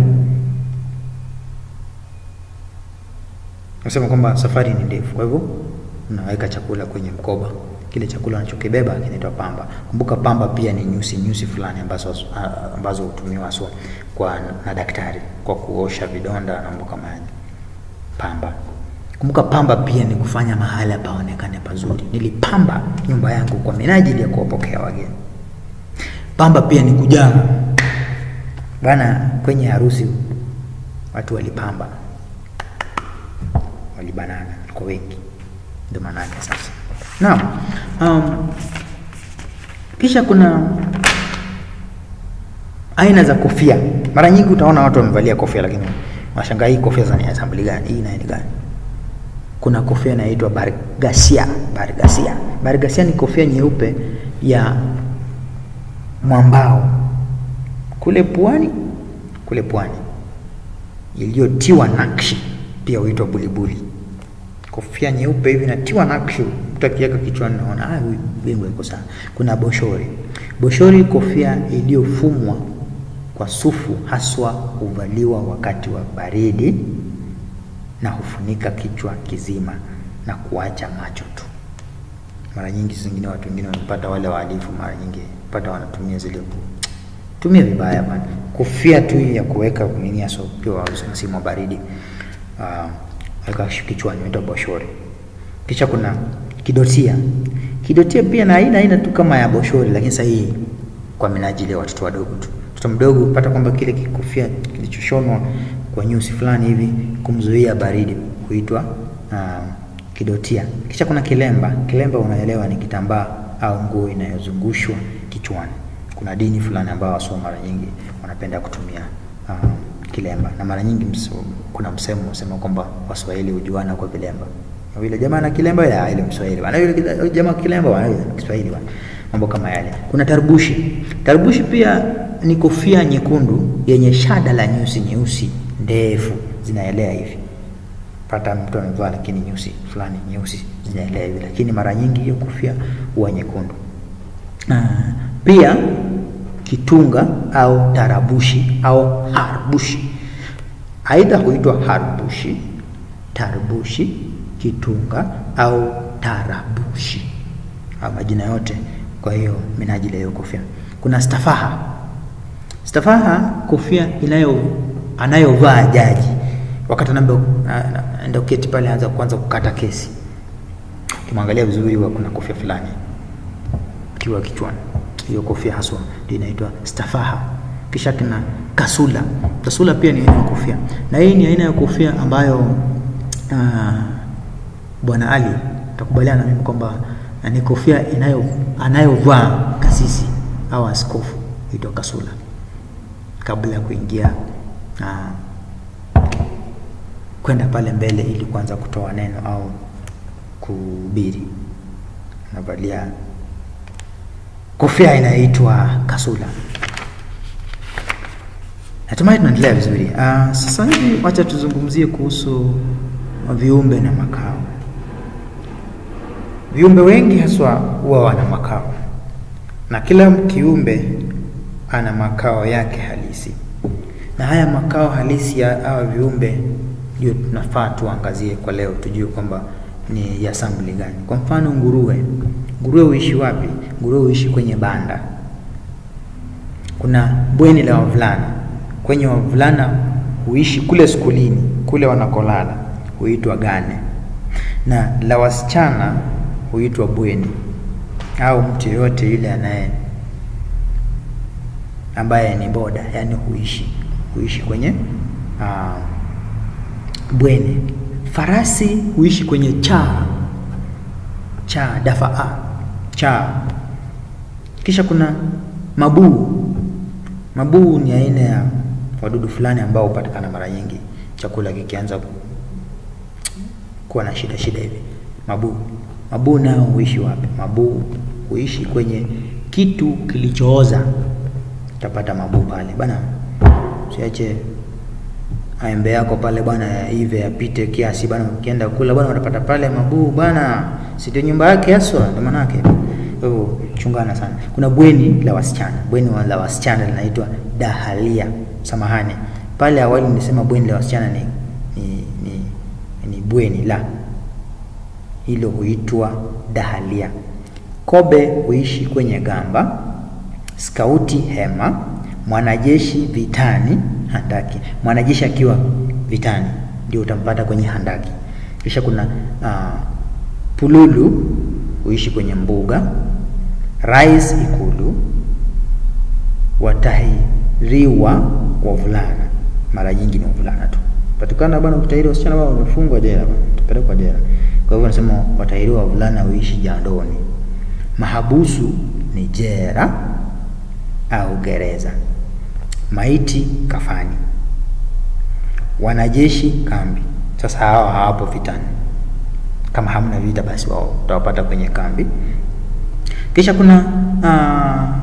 Nasema kwamba safari ni ndefu, kwa hivyo unaweka chakula kwenye mkoba. Kile chakula unachokibeba kinaitwa pamba. Kumbuka pamba pia ni nyusi nyusi fulani ambazo ambazo hutumiwa so kwa na daktari kwa kuosha vidonda na mambo kama hayo. Pamba. Kumbuka pamba pia ni kufanya mahali paonekane pazuri. Nilipamba nyumba yangu kwa minajili ya kuwapokea wageni. Pamba pia ni kujaa. Bana, kwenye harusi watu walipamba. Walibanana kwa wengi. Ndio maana yake sasa. Naam. Um, kisha kuna aina za kofia. Mara nyingi utaona watu wamevalia kofia, lakini washangaa hii kofia za ni asambli gani? Hii ni gani? Kuna kofia inaitwa Bargasia. Bargasia. Bargasia ni kofia nyeupe ya mwambao kule pwani, kule pwani iliyotiwa nakshi, pia huitwa bulibuli. Kofia nyeupe hivi inatiwa nakshi, utakiweka kichwani naona ah, bingu iko sana. Kuna boshori. Boshori kofia iliyofumwa kwa sufu, haswa huvaliwa wakati wa baridi na hufunika kichwa kizima na kuacha macho tu. Mara nyingi zingine watu wengine wanapata wale wahalifu, mara nyingi pata wanatumia zile tumia vibaya bana. Kofia tu ya kuweka nini so kwa msimu wa baridi. Ah, uh, weka kichwani inaitwa boshori. Kisha kuna kidotia. Kidotia pia na aina aina tu kama ya boshori, lakini sasa hii kwa minajili ya watoto wadogo tu. Mtoto mdogo upata kwamba kile kikofia kilichoshonwa kwa nyusi fulani hivi kumzuia baridi huitwa uh, kidotia. Kisha kuna kilemba. Kilemba unaelewa ni kitambaa au nguo inayozungushwa kichwani. Kuna dini fulani ambao wasoma mara nyingi wanapenda kutumia uh, kilemba, na mara nyingi mso, kuna msemo unasema kwamba Waswahili hujuana kwa vilemba. Yule jamaa na kilemba ya ile Mswahili bwana, yule jamaa kilemba bwana yule Kiswahili bwana, mambo kama yale. Kuna tarbushi. Tarbushi pia ni kofia nyekundu yenye shada la nyusi nyeusi ndefu zinaelea hivi. Pata mtu amevaa lakini nyusi fulani nyeusi zinaelea hivi, lakini mara nyingi hiyo kofia huwa nyekundu. Ah, pia kitunga au tarabushi au harbushi. Aidha huitwa harbushi, tarbushi, kitunga au tarabushi. Haya majina yote kwa hiyo minajili ya kofia. Kuna stafaha. Stafaha kofia inayo anayovaa jaji wakati anaenda kuketi pale anza kuanza kukata kesi. Kimwangalia vizuri wa kuna kofia fulani kiwa kichwani. Hiyo kofia haswa ndio inaitwa stafaha. Kisha kuna kasula. Kasula pia ni aina ya kofia. Na hii ni aina ya kofia ambayo uh, Bwana Ali takubaliana na mimi kwamba ni kofia inayo anayovaa kasisi au askofu, inaitwa kasula. Kabla ya kuingia uh, kwenda pale mbele ili kuanza kutoa neno au kuhubiri, anavalia kofia inaitwa kasula. Natumai tunaendelea vizuri. Uh, sasa hivi wacha tuzungumzie kuhusu viumbe na makao. Viumbe wengi haswa huwa wana makao, na kila kiumbe ana makao yake halisi, na haya makao halisi ya hawa viumbe ndio tunafaa tuangazie kwa leo, tujue kwamba ni ya sampuli gani. Kwa mfano nguruwe. Nguruwe huishi wapi? Nguruwe huishi kwenye banda. Kuna bweni la wavulana. Kwenye wavulana huishi kule skulini, kule wanakolala, huitwa gane. Na la wasichana huitwa bweni, au mtu yote yule anaye ambaye ni boda, yani huishi huishi kwenye uh, bweni. Farasi huishi kwenye chaa chaa dafaa chaa. Kisha kuna mabuu. Mabuu ni aina ya wadudu fulani ambao hupatikana mara nyingi chakula kikianza kuwa na shida shida hivi. Mabuu. Mabuu nao huishi wapi? Mabuu huishi kwenye kitu kilichooza. Utapata mabuu pale. Bana, usiache aembe yako pale bwana hivi yapite kiasi bwana, ukienda kula bwana utapata pale mabuu bwana. Si ndio nyumba yake haswa, ndio maana yake. Kwa hivyo chungana sana. Kuna bweni la wasichana. Bweni la wasichana linaitwa dahalia. Samahani, pale awali nilisema bweni la wasichana ni ni ni, ni bweni la, hilo huitwa dahalia. Kobe huishi kwenye gamba. Skauti hema. Mwanajeshi vitani, handaki. Mwanajeshi akiwa vitani ndio utampata kwenye handaki. Kisha kuna uh, pululu huishi kwenye mbuga. Rais ikulu. Watahiriwa wavulana, mara nyingi ni wavulana tu. Patikana bwana ukitahiri wasichana bwana umefungwa jela bwana, tupelekwa jela. Kwa hivyo nasema watahiriwa wavulana huishi jandoni. Mahabusu ni jera au gereza. Maiti kafani. Wanajeshi kambi. Sasa hawa hawapo vitani. Kama hamna vita basi wao utawapata kwenye kambi. Kisha kuna uh,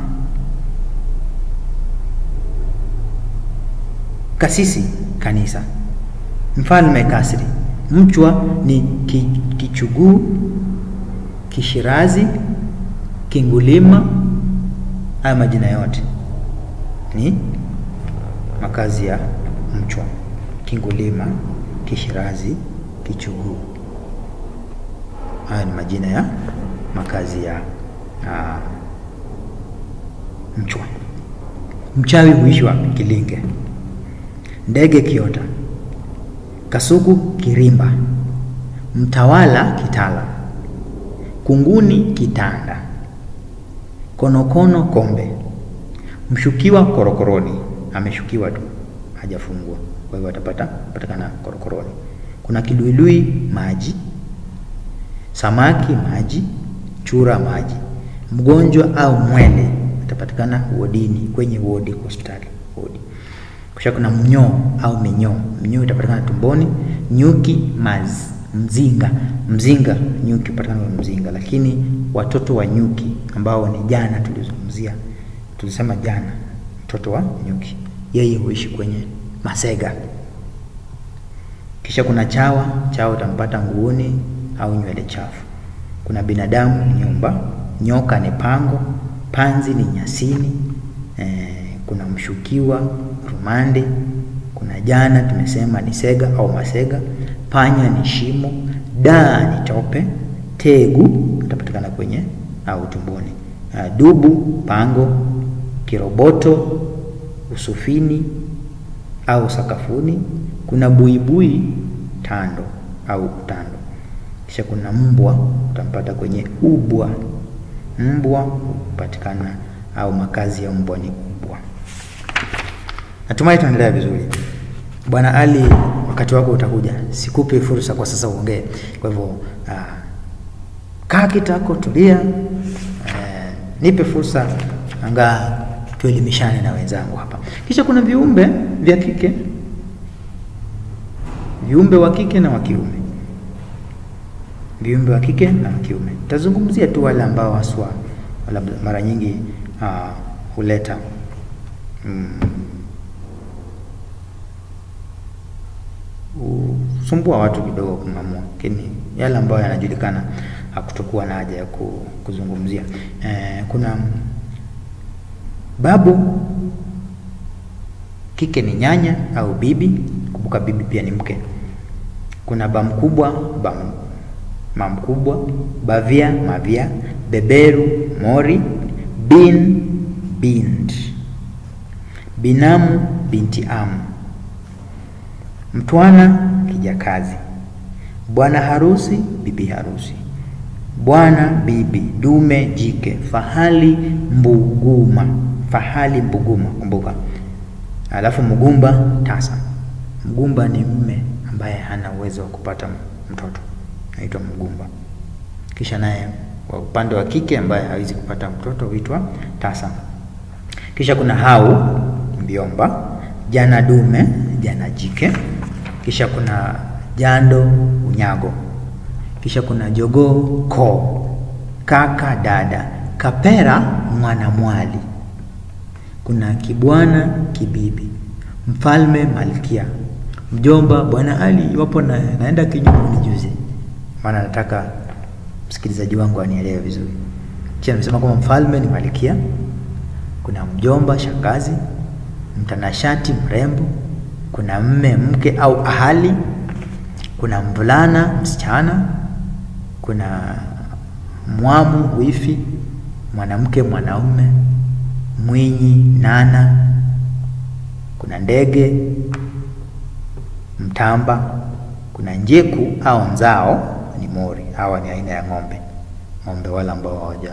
kasisi kanisa. Mfalme kasri. Mchwa ni ki, kichuguu, kishirazi, kingulima. Haya majina yote ni makazi ya mchwa. Kingulima, kishirazi, kichuguu. Haya ni majina ya makazi ya uh, mchwa. Mchawi huishi wapi? Kilinge. Ndege kiota. Kasuku kirimba. Mtawala kitala. Kunguni kitanda. Konokono kombe. Mshukiwa korokoroni. Ameshukiwa tu, hajafungwa, kwa hivyo atapata patikana korokoroni. Kuna kiluilui maji. Samaki maji. Chura maji. Mgonjwa au mwele atapatikana wodini, kwenye wodi hospitali, wodi. Kisha kuna mnyoo au minyoo. Mnyoo itapatikana tumboni. Nyuki maz, mzinga. Mzinga, nyuki patikana mzinga, lakini watoto wa nyuki ambao ni jana tulizungumzia, tulisema jana, mtoto wa nyuki yeye huishi kwenye masega. Kisha kuna chawa. Chawa utampata nguoni au nywele chafu. Kuna binadamu nyumba. Nyoka ni pango. Panzi ni nyasini. E, kuna mshukiwa rumande. Kuna jana tumesema ni sega au masega. Panya ni shimo. Daa ni tope. Tegu utapatikana kwenye au tumboni. Uh, dubu pango. Kiroboto usufini au sakafuni. Kuna buibui tando au utando. Kisha kuna mbwa utampata kwenye ubwa. Mbwa upatikana au makazi ya mbwa ni ubwa. Natumai tunaendelea vizuri. Bwana Ali, wakati wako utakuja. Sikupe fursa kwa sasa uongee. Kwa hivyo uh, kaa kitako, tulia. Uh, nipe fursa anga tuelimishane na wenzangu hapa. Kisha kuna viumbe vya kike. Viumbe wa kike na wa kiume. viumbe wa kike na kiume. Tazungumzia tu wale ambao haswa wala mara nyingi uh, huleta mm, usumbua watu kidogo kung'amua, lakini yale ambayo yanajulikana hakutokuwa na haja ya kuzungumzia. Eh, kuna babu kike ni nyanya au bibi, kumbuka bibi pia ni mke. Kuna ba mkubwa, ba mam mkubwa, bavia, mavia, beberu, mori, bin, bint, binamu, binti amu, mtwana, kijakazi, bwana harusi, bibi harusi, bwana, bibi, dume, jike, fahali, mbuguma, fahali, mbuguma, kumbuka. Alafu mgumba, tasa. Mgumba ni mume ambaye hana uwezo wa kupata mtoto, anaitwa mgumba. Kisha naye kwa upande wa kike ambaye hawezi kupata mtoto huitwa tasa. Kisha kuna hau, mbiomba, jana dume, jana jike. Kisha kuna jando, unyago. Kisha kuna jogoo, ko, kaka, dada, kapera, mwana mwali. Kuna kibwana, kibibi, mfalme, malkia, mjomba, bwana Ali. Iwapo na, naenda kinyume nijuze, maana nataka msikilizaji wangu anielewe vizuri. Kisha nimesema kwamba mfalme ni malkia, kuna mjomba, shangazi, mtanashati, mrembo, kuna mme, mke au ahali, kuna mvulana, msichana, kuna mwamu, wifi, mwanamke, mwanaume, mwinyi, nana, kuna ndege, mtamba, kuna njeku au nzao ni mori. Hawa ni aina ya ng'ombe, ng'ombe wala ambao hawaja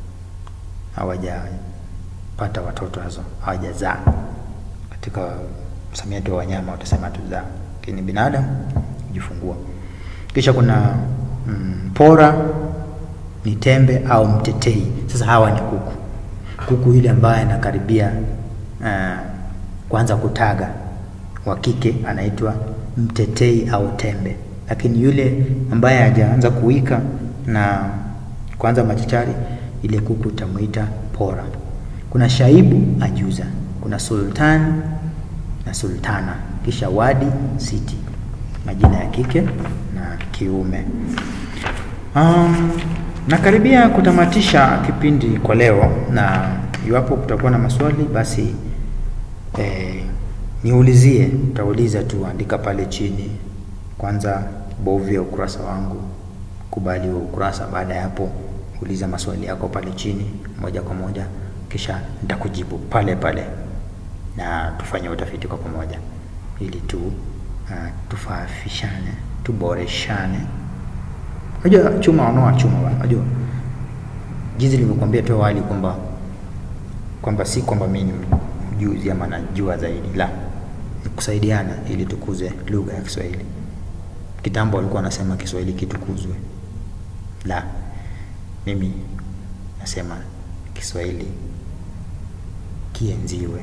hawajapata watoto, hazo hawajazaa. Katika msamiati wa wanyama utasema tuzaa, lakini binadamu kujifungua. Kisha kuna mm, pora ni tembe au mtetei. Sasa hawa ni kuku, kuku yule ambaye anakaribia uh, kuanza kutaga, wa kike anaitwa mtetei au tembe, lakini yule ambaye hajaanza kuwika na kuanza machichari, ile kuku tamuita pora. Kuna shaibu, ajuza, kuna sultan na sultana. Kisha wadi, siti, majina ya kike na kiume. Um, nakaribia kutamatisha kipindi kwa leo, na iwapo kutakuwa na maswali basi eh, niulizie. Utauliza tu, andika pale chini. Kwanza bovya ukurasa wangu, kubali wa ukurasa. Baada ya hapo uliza maswali yako pale chini moja kwa moja, kisha nitakujibu pale pale na tufanye utafiti kwa pamoja ili tu uh, tufaafishane, tuboreshane. Unajua chuma wanoa chuma bwana. Unajua jinsi nilivyokuambia tu awali kwamba kwamba si kwamba mimi mjuzi ama najua zaidi, la, kusaidiana ili tukuze lugha ya Kiswahili. Kitambo walikuwa wanasema Kiswahili kitukuzwe, la, mimi nasema Kiswahili kienziwe.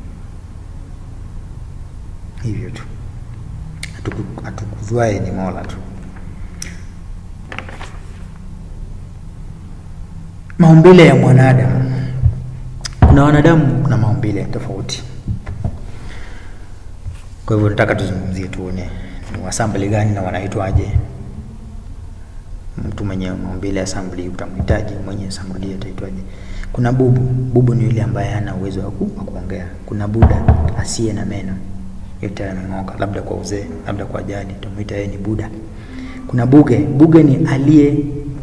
Hivyo tu, atukuzwae ni Mola tu. Maumbile ya mwanadamu. Kuna wanadamu na maumbile tofauti. Kwa hivyo nataka tuzungumzie tuone ni wasambli gani na wanaitwaje. Mtu mwenye maumbile ya sambli utamhitaji, mwenye sambli ataitwaje? Kuna bubu. Bubu ni yule ambaye hana uwezo wa kuongea. Kuna buda, asiye na meno, yote yanang'oka, labda kwa uzee, labda kwa ajali, tumuita yeye ni buda. Kuna buge. Buge ni aliye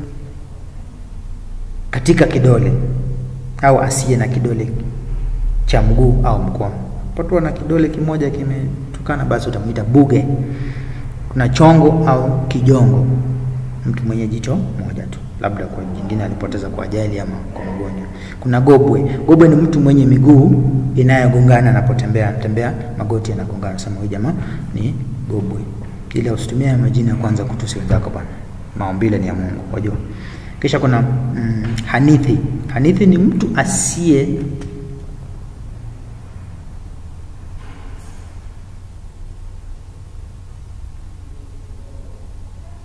katika kidole au asiye na kidole cha mguu au mkono. Watu na kidole kimoja kimetukana, basi utamuita buge. Kuna chongo au kijongo, mtu mwenye jicho moja tu, labda kwa jingine alipoteza kwa ajali ama kwa magonjwa. Kuna gobwe. Gobwe ni mtu mwenye miguu inayogongana anapotembea, anatembea magoti yanagongana. Sema huyu jamaa ni gobwe. Ile usitumie majina kwanza kutusi wenzako bwana. Maumbile ni ya Mungu, wajua. Kisha kuna mm, hanithi. Hanithi ni mtu asiye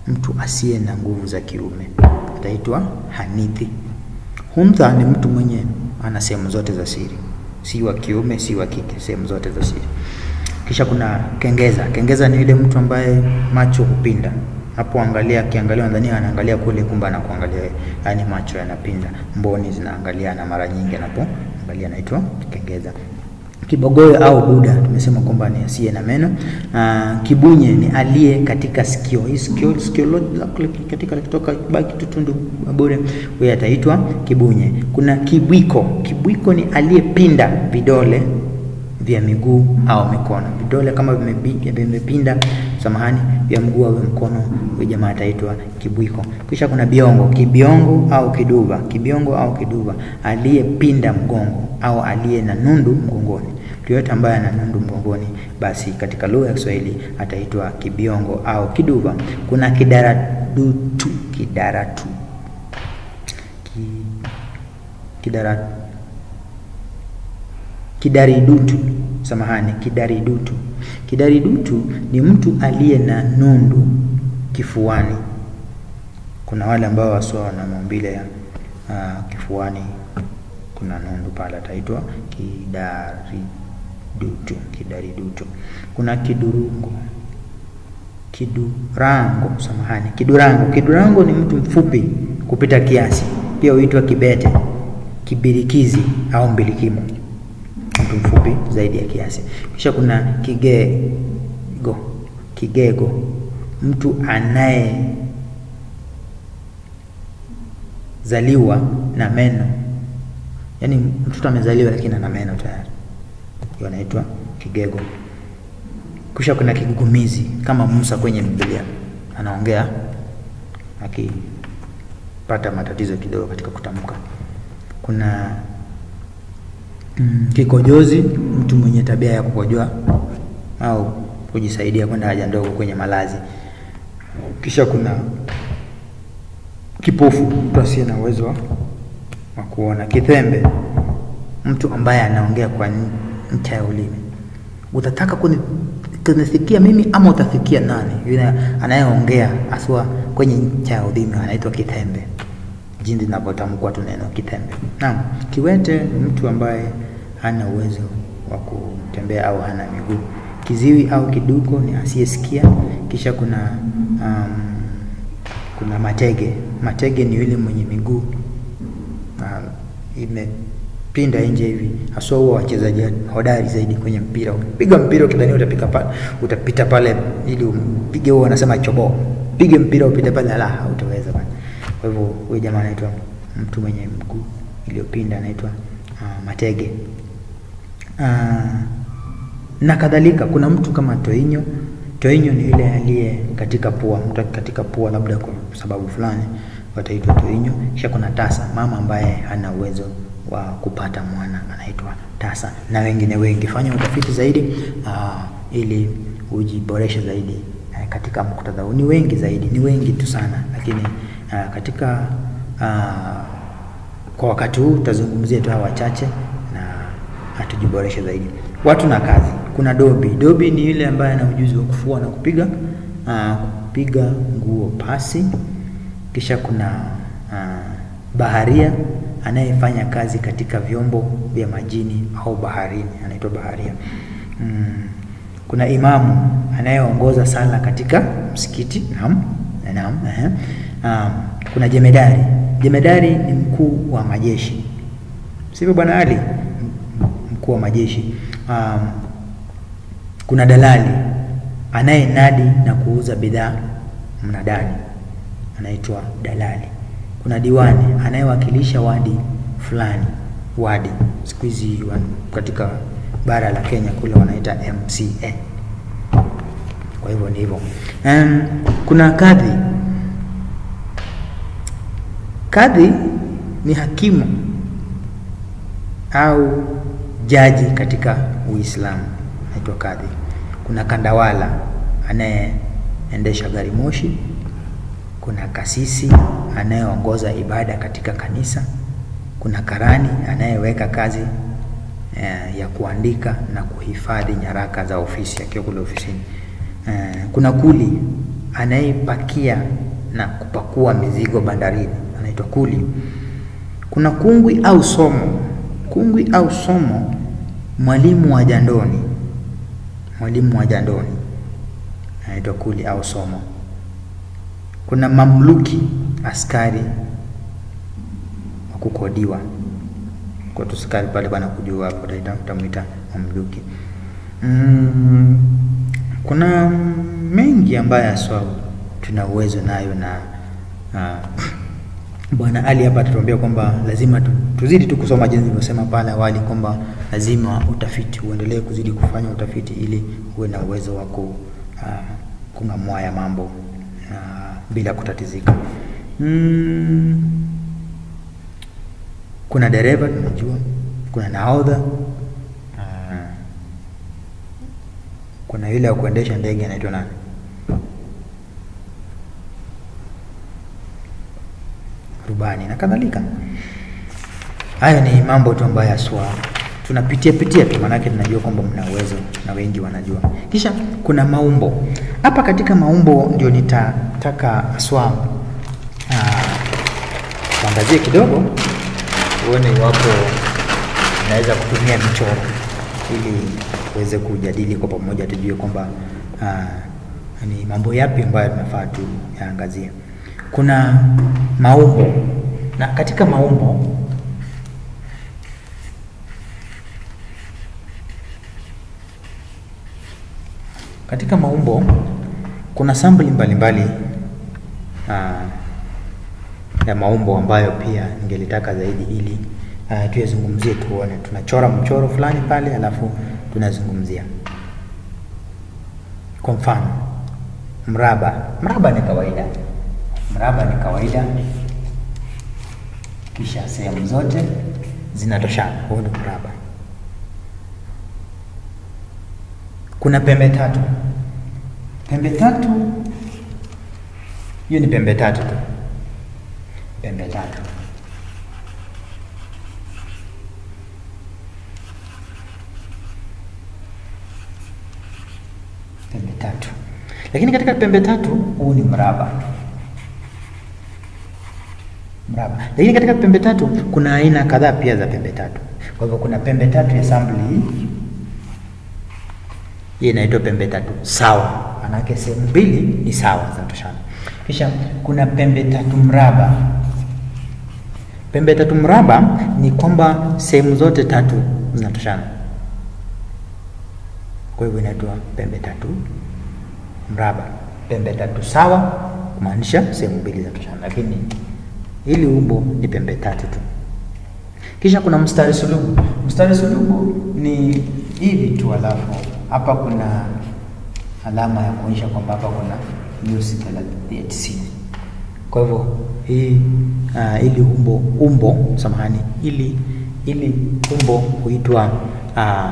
mtu asiye na nguvu za kiume, ataitwa hanithi. Huntha ni mtu mwenye ana sehemu zote za siri, si wa kiume si wa kike, sehemu zote za siri. Kisha kuna kengeza. Kengeza ni yule mtu ambaye macho hupinda. Hapo angalia, akiangalia ndani anaangalia kule, kumbe anakuangalia wewe. Yaani macho yanapinda, mboni zinaangalia, na mara nyingi anapoangalia anaitwa kengeza. Kibogoyo au buda tumesema kwamba ni asiye na meno. Uh, kibunye ni aliye katika sikio. Hii sikio sikio lote katika kutoka baki tutundu bure, huyo ataitwa kibunye. Kuna kibwiko. Kibwiko ni aliyepinda vidole vya miguu au mikono. Vidole kama vimepinda, samahani, vya mguu au mkono, huyo jamaa ataitwa kibwiko. Kisha kuna biongo. Kibiongo au kiduva. Kibiongo au kiduva, aliyepinda mgongo au aliye na nundu mgongoni. Mtu yote ambaye ana nundu mgongoni, basi katika lugha ya Kiswahili ataitwa kibiongo au kiduva. Kuna kidaradutu. Kidaratu. Ki, kidara Kidaridutu, samahani, kidaridutu. Kidaridutu ni mtu aliye na nundu kifuani. Kuna wale ambao waswa na maumbile ya uh, kifuani kuna nundu pale, ataitwa kidaridutu. Kidaridutu. Kuna kidurungo. Kidurango, samahani, kidurango. Kidurango ni mtu mfupi kupita kiasi, pia huitwa kibete, kibirikizi au mbilikimo, mtu mfupi zaidi ya kiasi. Kisha kuna kigego. Kigego, mtu anaye zaliwa na meno, yaani mtoto amezaliwa lakini ana meno tayari, hiyo anaitwa kigego. Kisha kuna kigugumizi, kama Musa kwenye Biblia anaongea akipata matatizo kidogo katika kutamka. Kuna mm, kikojozi, mtu mwenye tabia ya kukojoa au kujisaidia kwenda haja ndogo kwenye malazi. Kisha kuna kipofu, mtu asiye na uwezo wa kuona. Kithembe, mtu ambaye anaongea kwa ncha ya ulimi. Utataka kunisikia mimi ama utafikia nani? Yule anayeongea aswa kwenye ncha ya ulimi anaitwa kithembe. Jinsi linavyotamkwa tu neno kithembe. Naam, kiwete mtu ambaye hana uwezo wa kutembea au hana miguu. Kiziwi au kiduko ni asiyesikia. Kisha kuna um, kuna matege. Matege ni yule mwenye miguu uh, imepinda nje hivi. Haswa huwa wachezaji hodari zaidi kwenye mpira. Piga mpira ukidhani utapika pale, utapita pale ili umpige, huo wanasema chobo. Pige mpira upite pale, la hautaweza bwana. Kwa hivyo huyo jamaa anaitwa mtu mwenye mguu iliyopinda, anaitwa uh, matege. Uh, na kadhalika. Kuna mtu kama toinyo. Toinyo ni yule aliye katika pua, mtu katika pua labda kwa sababu fulani, wataitwa toinyo. Kisha kuna tasa, mama ambaye hana uwezo wa kupata mwana anaitwa tasa, na wengine wengi. Fanya utafiti zaidi uh, ili ujiboreshe zaidi uh, katika muktadha huu. Ni wengi zaidi, ni wengi tu sana, lakini uh, katika uh, kwa wakati huu tutazungumzia tu hawa wachache na hatujiboreshe zaidi. Watu na kazi. Kuna dobi. Dobi ni yule ambaye ana ujuzi wa kufua na kupiga uh, kupiga nguo pasi. Kisha kuna uh, baharia, anayefanya kazi katika vyombo vya majini au baharini, anaitwa baharia. Mm. Kuna imamu, anayeongoza sala katika msikiti. Naam, naam, eh. Um, kuna jemedari. Jemedari ni mkuu wa majeshi. Sivyo bwana Ali? Mkuu wa majeshi. Um, kuna dalali, anayenadi na kuuza bidhaa mnadani, anaitwa dalali. Kuna diwani, anayewakilisha wadi fulani. Wadi siku hizi katika bara la Kenya kule wanaita M C A. Kwa hivyo ni hivyo. Um, kuna kadhi. Kadhi ni hakimu au jaji katika Uislamu, anaitwa kadhi. Kuna kandawala, anayeendesha gari moshi. Kuna kasisi, anayeongoza ibada katika kanisa. Kuna karani, anayeweka kazi eh, ya kuandika na kuhifadhi nyaraka za ofisi akiwa kule ofisini. Eh, kuna kuli, anayepakia na kupakua mizigo bandarini anaitwa kuli. Kuna kungwi au somo. Kungwi au somo, mwalimu wa jandoni. Mwalimu wa jandoni anaitwa kuli au somo. Kuna mamluki, askari wa kukodiwa. Kwa tusikari pale bana kujua hapo tutamuita mamluki. Mm, kuna mengi ambayo aswa tuna uwezo nayo na uh, Bwana Ali hapa atatuambia kwamba lazima tu, tuzidi tu kusoma jinsi nilivyosema pale awali kwamba lazima utafiti uendelee kuzidi kufanya utafiti ili uwe na uwezo wa ku uh, kung'amua ya mambo uh, bila kutatizika. Mm, kuna dereva tunajua, kuna nahodha, uh, kuna yule wa kuendesha ndege anaitwa nani? Rubani na kadhalika. Haya ni mambo tu ambayo aswa tunapitia pitia tu, maana yake tunajua kwamba mna uwezo na wengi wanajua. Kisha kuna maumbo. Hapa katika maumbo ndio nitataka aswa tuangazie kidogo uone iwapo naweza kutumia michoro ili tuweze kujadili kwa pamoja, tujue kwamba ni mambo yapi ambayo tunafaa tu yaangazie. Kuna maumbo, na katika maumbo katika maumbo kuna sampuli mbalimbali uh, ya maumbo ambayo pia ningelitaka zaidi ili uh, tuyazungumzie, tuone tunachora mchoro fulani pale alafu tunazungumzia. Kwa mfano mraba. Mraba ni kawaida. Mraba ni kawaida. Kisha sehemu zote zinatoshana. Huo ndio mraba. Kuna pembe tatu. Pembe tatu, hiyo ni pembe tatu tu. Pembe tatu. Pembe tatu. Lakini katika pembe tatu, huu ni mraba. Mraba. Lakini katika pembe tatu kuna aina kadhaa pia za pembe tatu. Kwa hivyo kuna pembe tatu ya sampuli hii. Hii inaitwa pembe tatu sawa. Manake sehemu mbili ni sawa zinatoshana. Kisha kuna pembe tatu mraba. Pembe tatu mraba ni kwamba sehemu zote tatu zinatoshana. Kwa hivyo inaitwa pembe tatu mraba. Pembe tatu sawa kumaanisha sehemu mbili zinatoshana, lakini hili umbo ni pembe tatu tu. Kisha kuna mstari sulubu. Mstari sulubu ni hivi tu, alafu hapa kuna alama ya kuonyesha kwamba hapa kuna nyuzi tisini. Kwa hivyo hii uh, ili umbo umbo samahani ili ili umbo huitwa uh,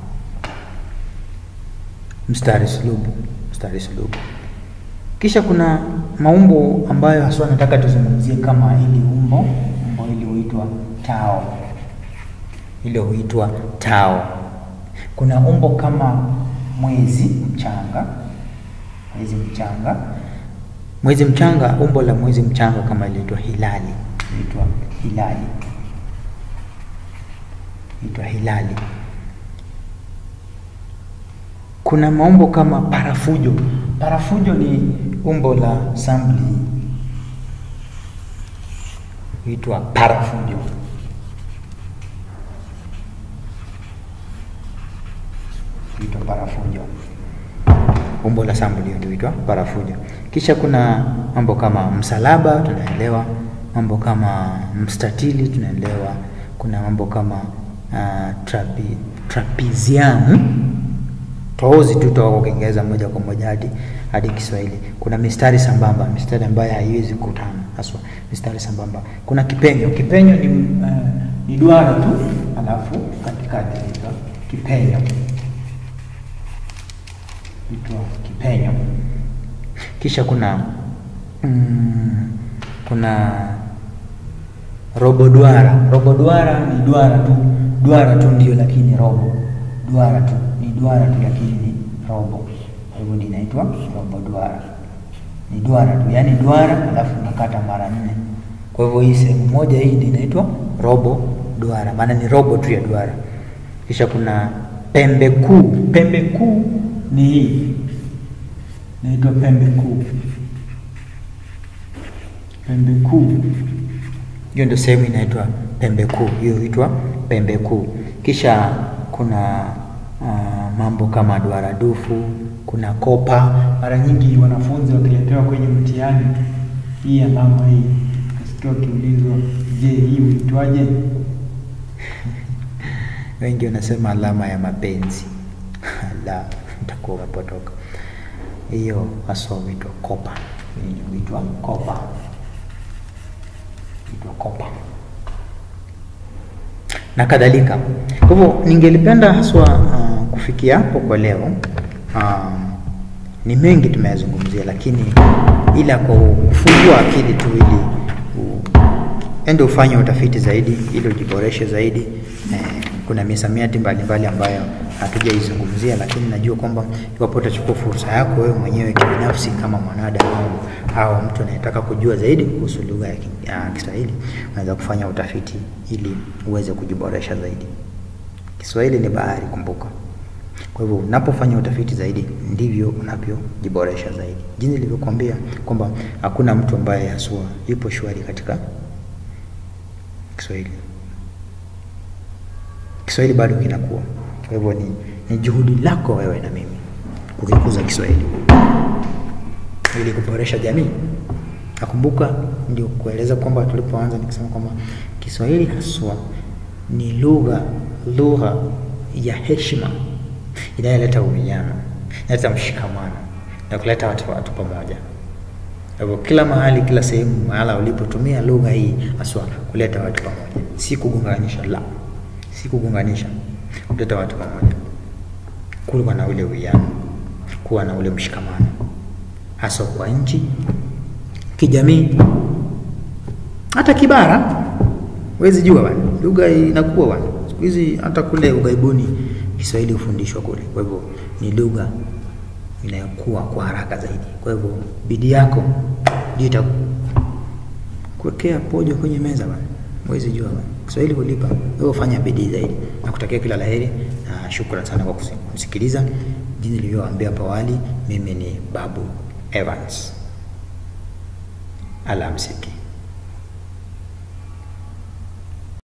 mstari sulubu, mstari sulubu. Kisha kuna maumbo ambayo haswa nataka tuzungumzie kama hili umbo, umbo hili huitwa tao. Hilo huitwa tao. Kuna umbo kama mwezi mchanga. Mwezi mchanga. Mwezi mchanga, umbo la mwezi mchanga kama linaitwa hilali. Linaitwa hilali. Linaitwa hilali. Kuna maumbo kama parafujo. Parafujo ni umbo la sampuli. Huitwa parafujo. Huitwa parafujo. Umbo la sampuli ndio huitwa parafujo. Kisha kuna mambo kama msalaba, tunaelewa. Mambo kama mstatili, tunaelewa. Kuna mambo kama uh, trapi, trapezium. Tozi tu toa kwa Kiingereza moja kwa moja hadi hadi Kiswahili. Kuna mistari sambamba, mistari ambayo haiwezi kukutana haswa, mistari sambamba. Kuna kipenyo. Kipenyo ni uh, ni duara tu alafu katikati ni kipenyo. Itwa kipenyo. Kisha kuna mm, kuna robo duara. Robo duara ni duara tu, duara tu ndio lakini robo. Duara tu ni duara tu lakini ni robo. Kwa hivyo inaitwa robo duara. ni duara tu, yani duara alafu unakata mara nne. Kwa hivyo hii sehemu moja hii inaitwa robo duara, maana ni robo tu ya duara. Kisha kuna pembe kuu. Pembe kuu ni hii, inaitwa pembe kuu. Pembe kuu hiyo ndio sehemu inaitwa pembe kuu, hiyo huitwa pembe kuu. Kisha kuna uh, mambo kama duara dufu, kuna kopa. Mara nyingi wanafunzi wakiletewa kwenye mtihani hii alama hii, nasikia kiulizwa, je, hii huitwaje? Wengi wanasema alama ya mapenzi. La, nitakuwa umepotoka. Hiyo haswa huitwa kopa. Hiyo huitwa kopa. Huitwa kopa. Na kadhalika. Kwa hivyo ningelipenda haswa uh, kufikia hapo kwa leo. Uh, ni mengi tumeyazungumzia, lakini ila kwa kufungua akili tu ili ende ufanye utafiti zaidi ili ujiboreshe zaidi. Eh, kuna misamiati mbalimbali ambayo hatujaizungumzia, lakini najua kwamba iwapo utachukua fursa yako wewe mwenyewe kibinafsi kama mwanadamu au mtu anayetaka kujua zaidi kuhusu lugha ya Kiswahili, unaweza kufanya utafiti ili uweze kujiboresha zaidi. Kiswahili ni bahari, kumbuka. Kwa hivyo unapofanya utafiti zaidi ndivyo unavyojiboresha zaidi. Jinsi nilivyokuambia kwamba hakuna mtu ambaye haswa yupo shwari katika Kiswahili. Kiswahili bado kinakuwa. Kwa hivyo ni, ni juhudi lako wewe na mimi kukikuza Kiswahili ili kuboresha jamii. Nakumbuka ndio kueleza kwamba tulipoanza nikisema kwamba Kiswahili haswa ni lugha lugha ya heshima inayoleta uwiano, inaleta mshikamano na kuleta watu watu pamoja. Kwa hivyo kila mahali, kila sehemu, mahala ulipotumia lugha hii haswa kuleta watu pamoja, si kugunganisha, la, si kugunganisha, kuleta watu pamoja, kuwa na ule uwiano, kuwa na ule mshikamano, haswa kwa nchi, kijamii, hata kibara. Wezi jua bwana, lugha inakuwa bwana. Siku hizi hata kule ugaibuni Kiswahili hufundishwa kule. Kwa hivyo ni lugha inayokuwa kwa haraka zaidi. Kwa hivyo bidii yako ndio itakuwekea pojo kwenye meza bwana. Wezi jua bwana, Kiswahili hulipa. Wewe fanya bidii zaidi. Nakutakia kila laheri na shukrani sana kwa kusikiliza. Jinsi nilivyowaambia hapo awali, mimi ni Babu Evans. Alamsiki.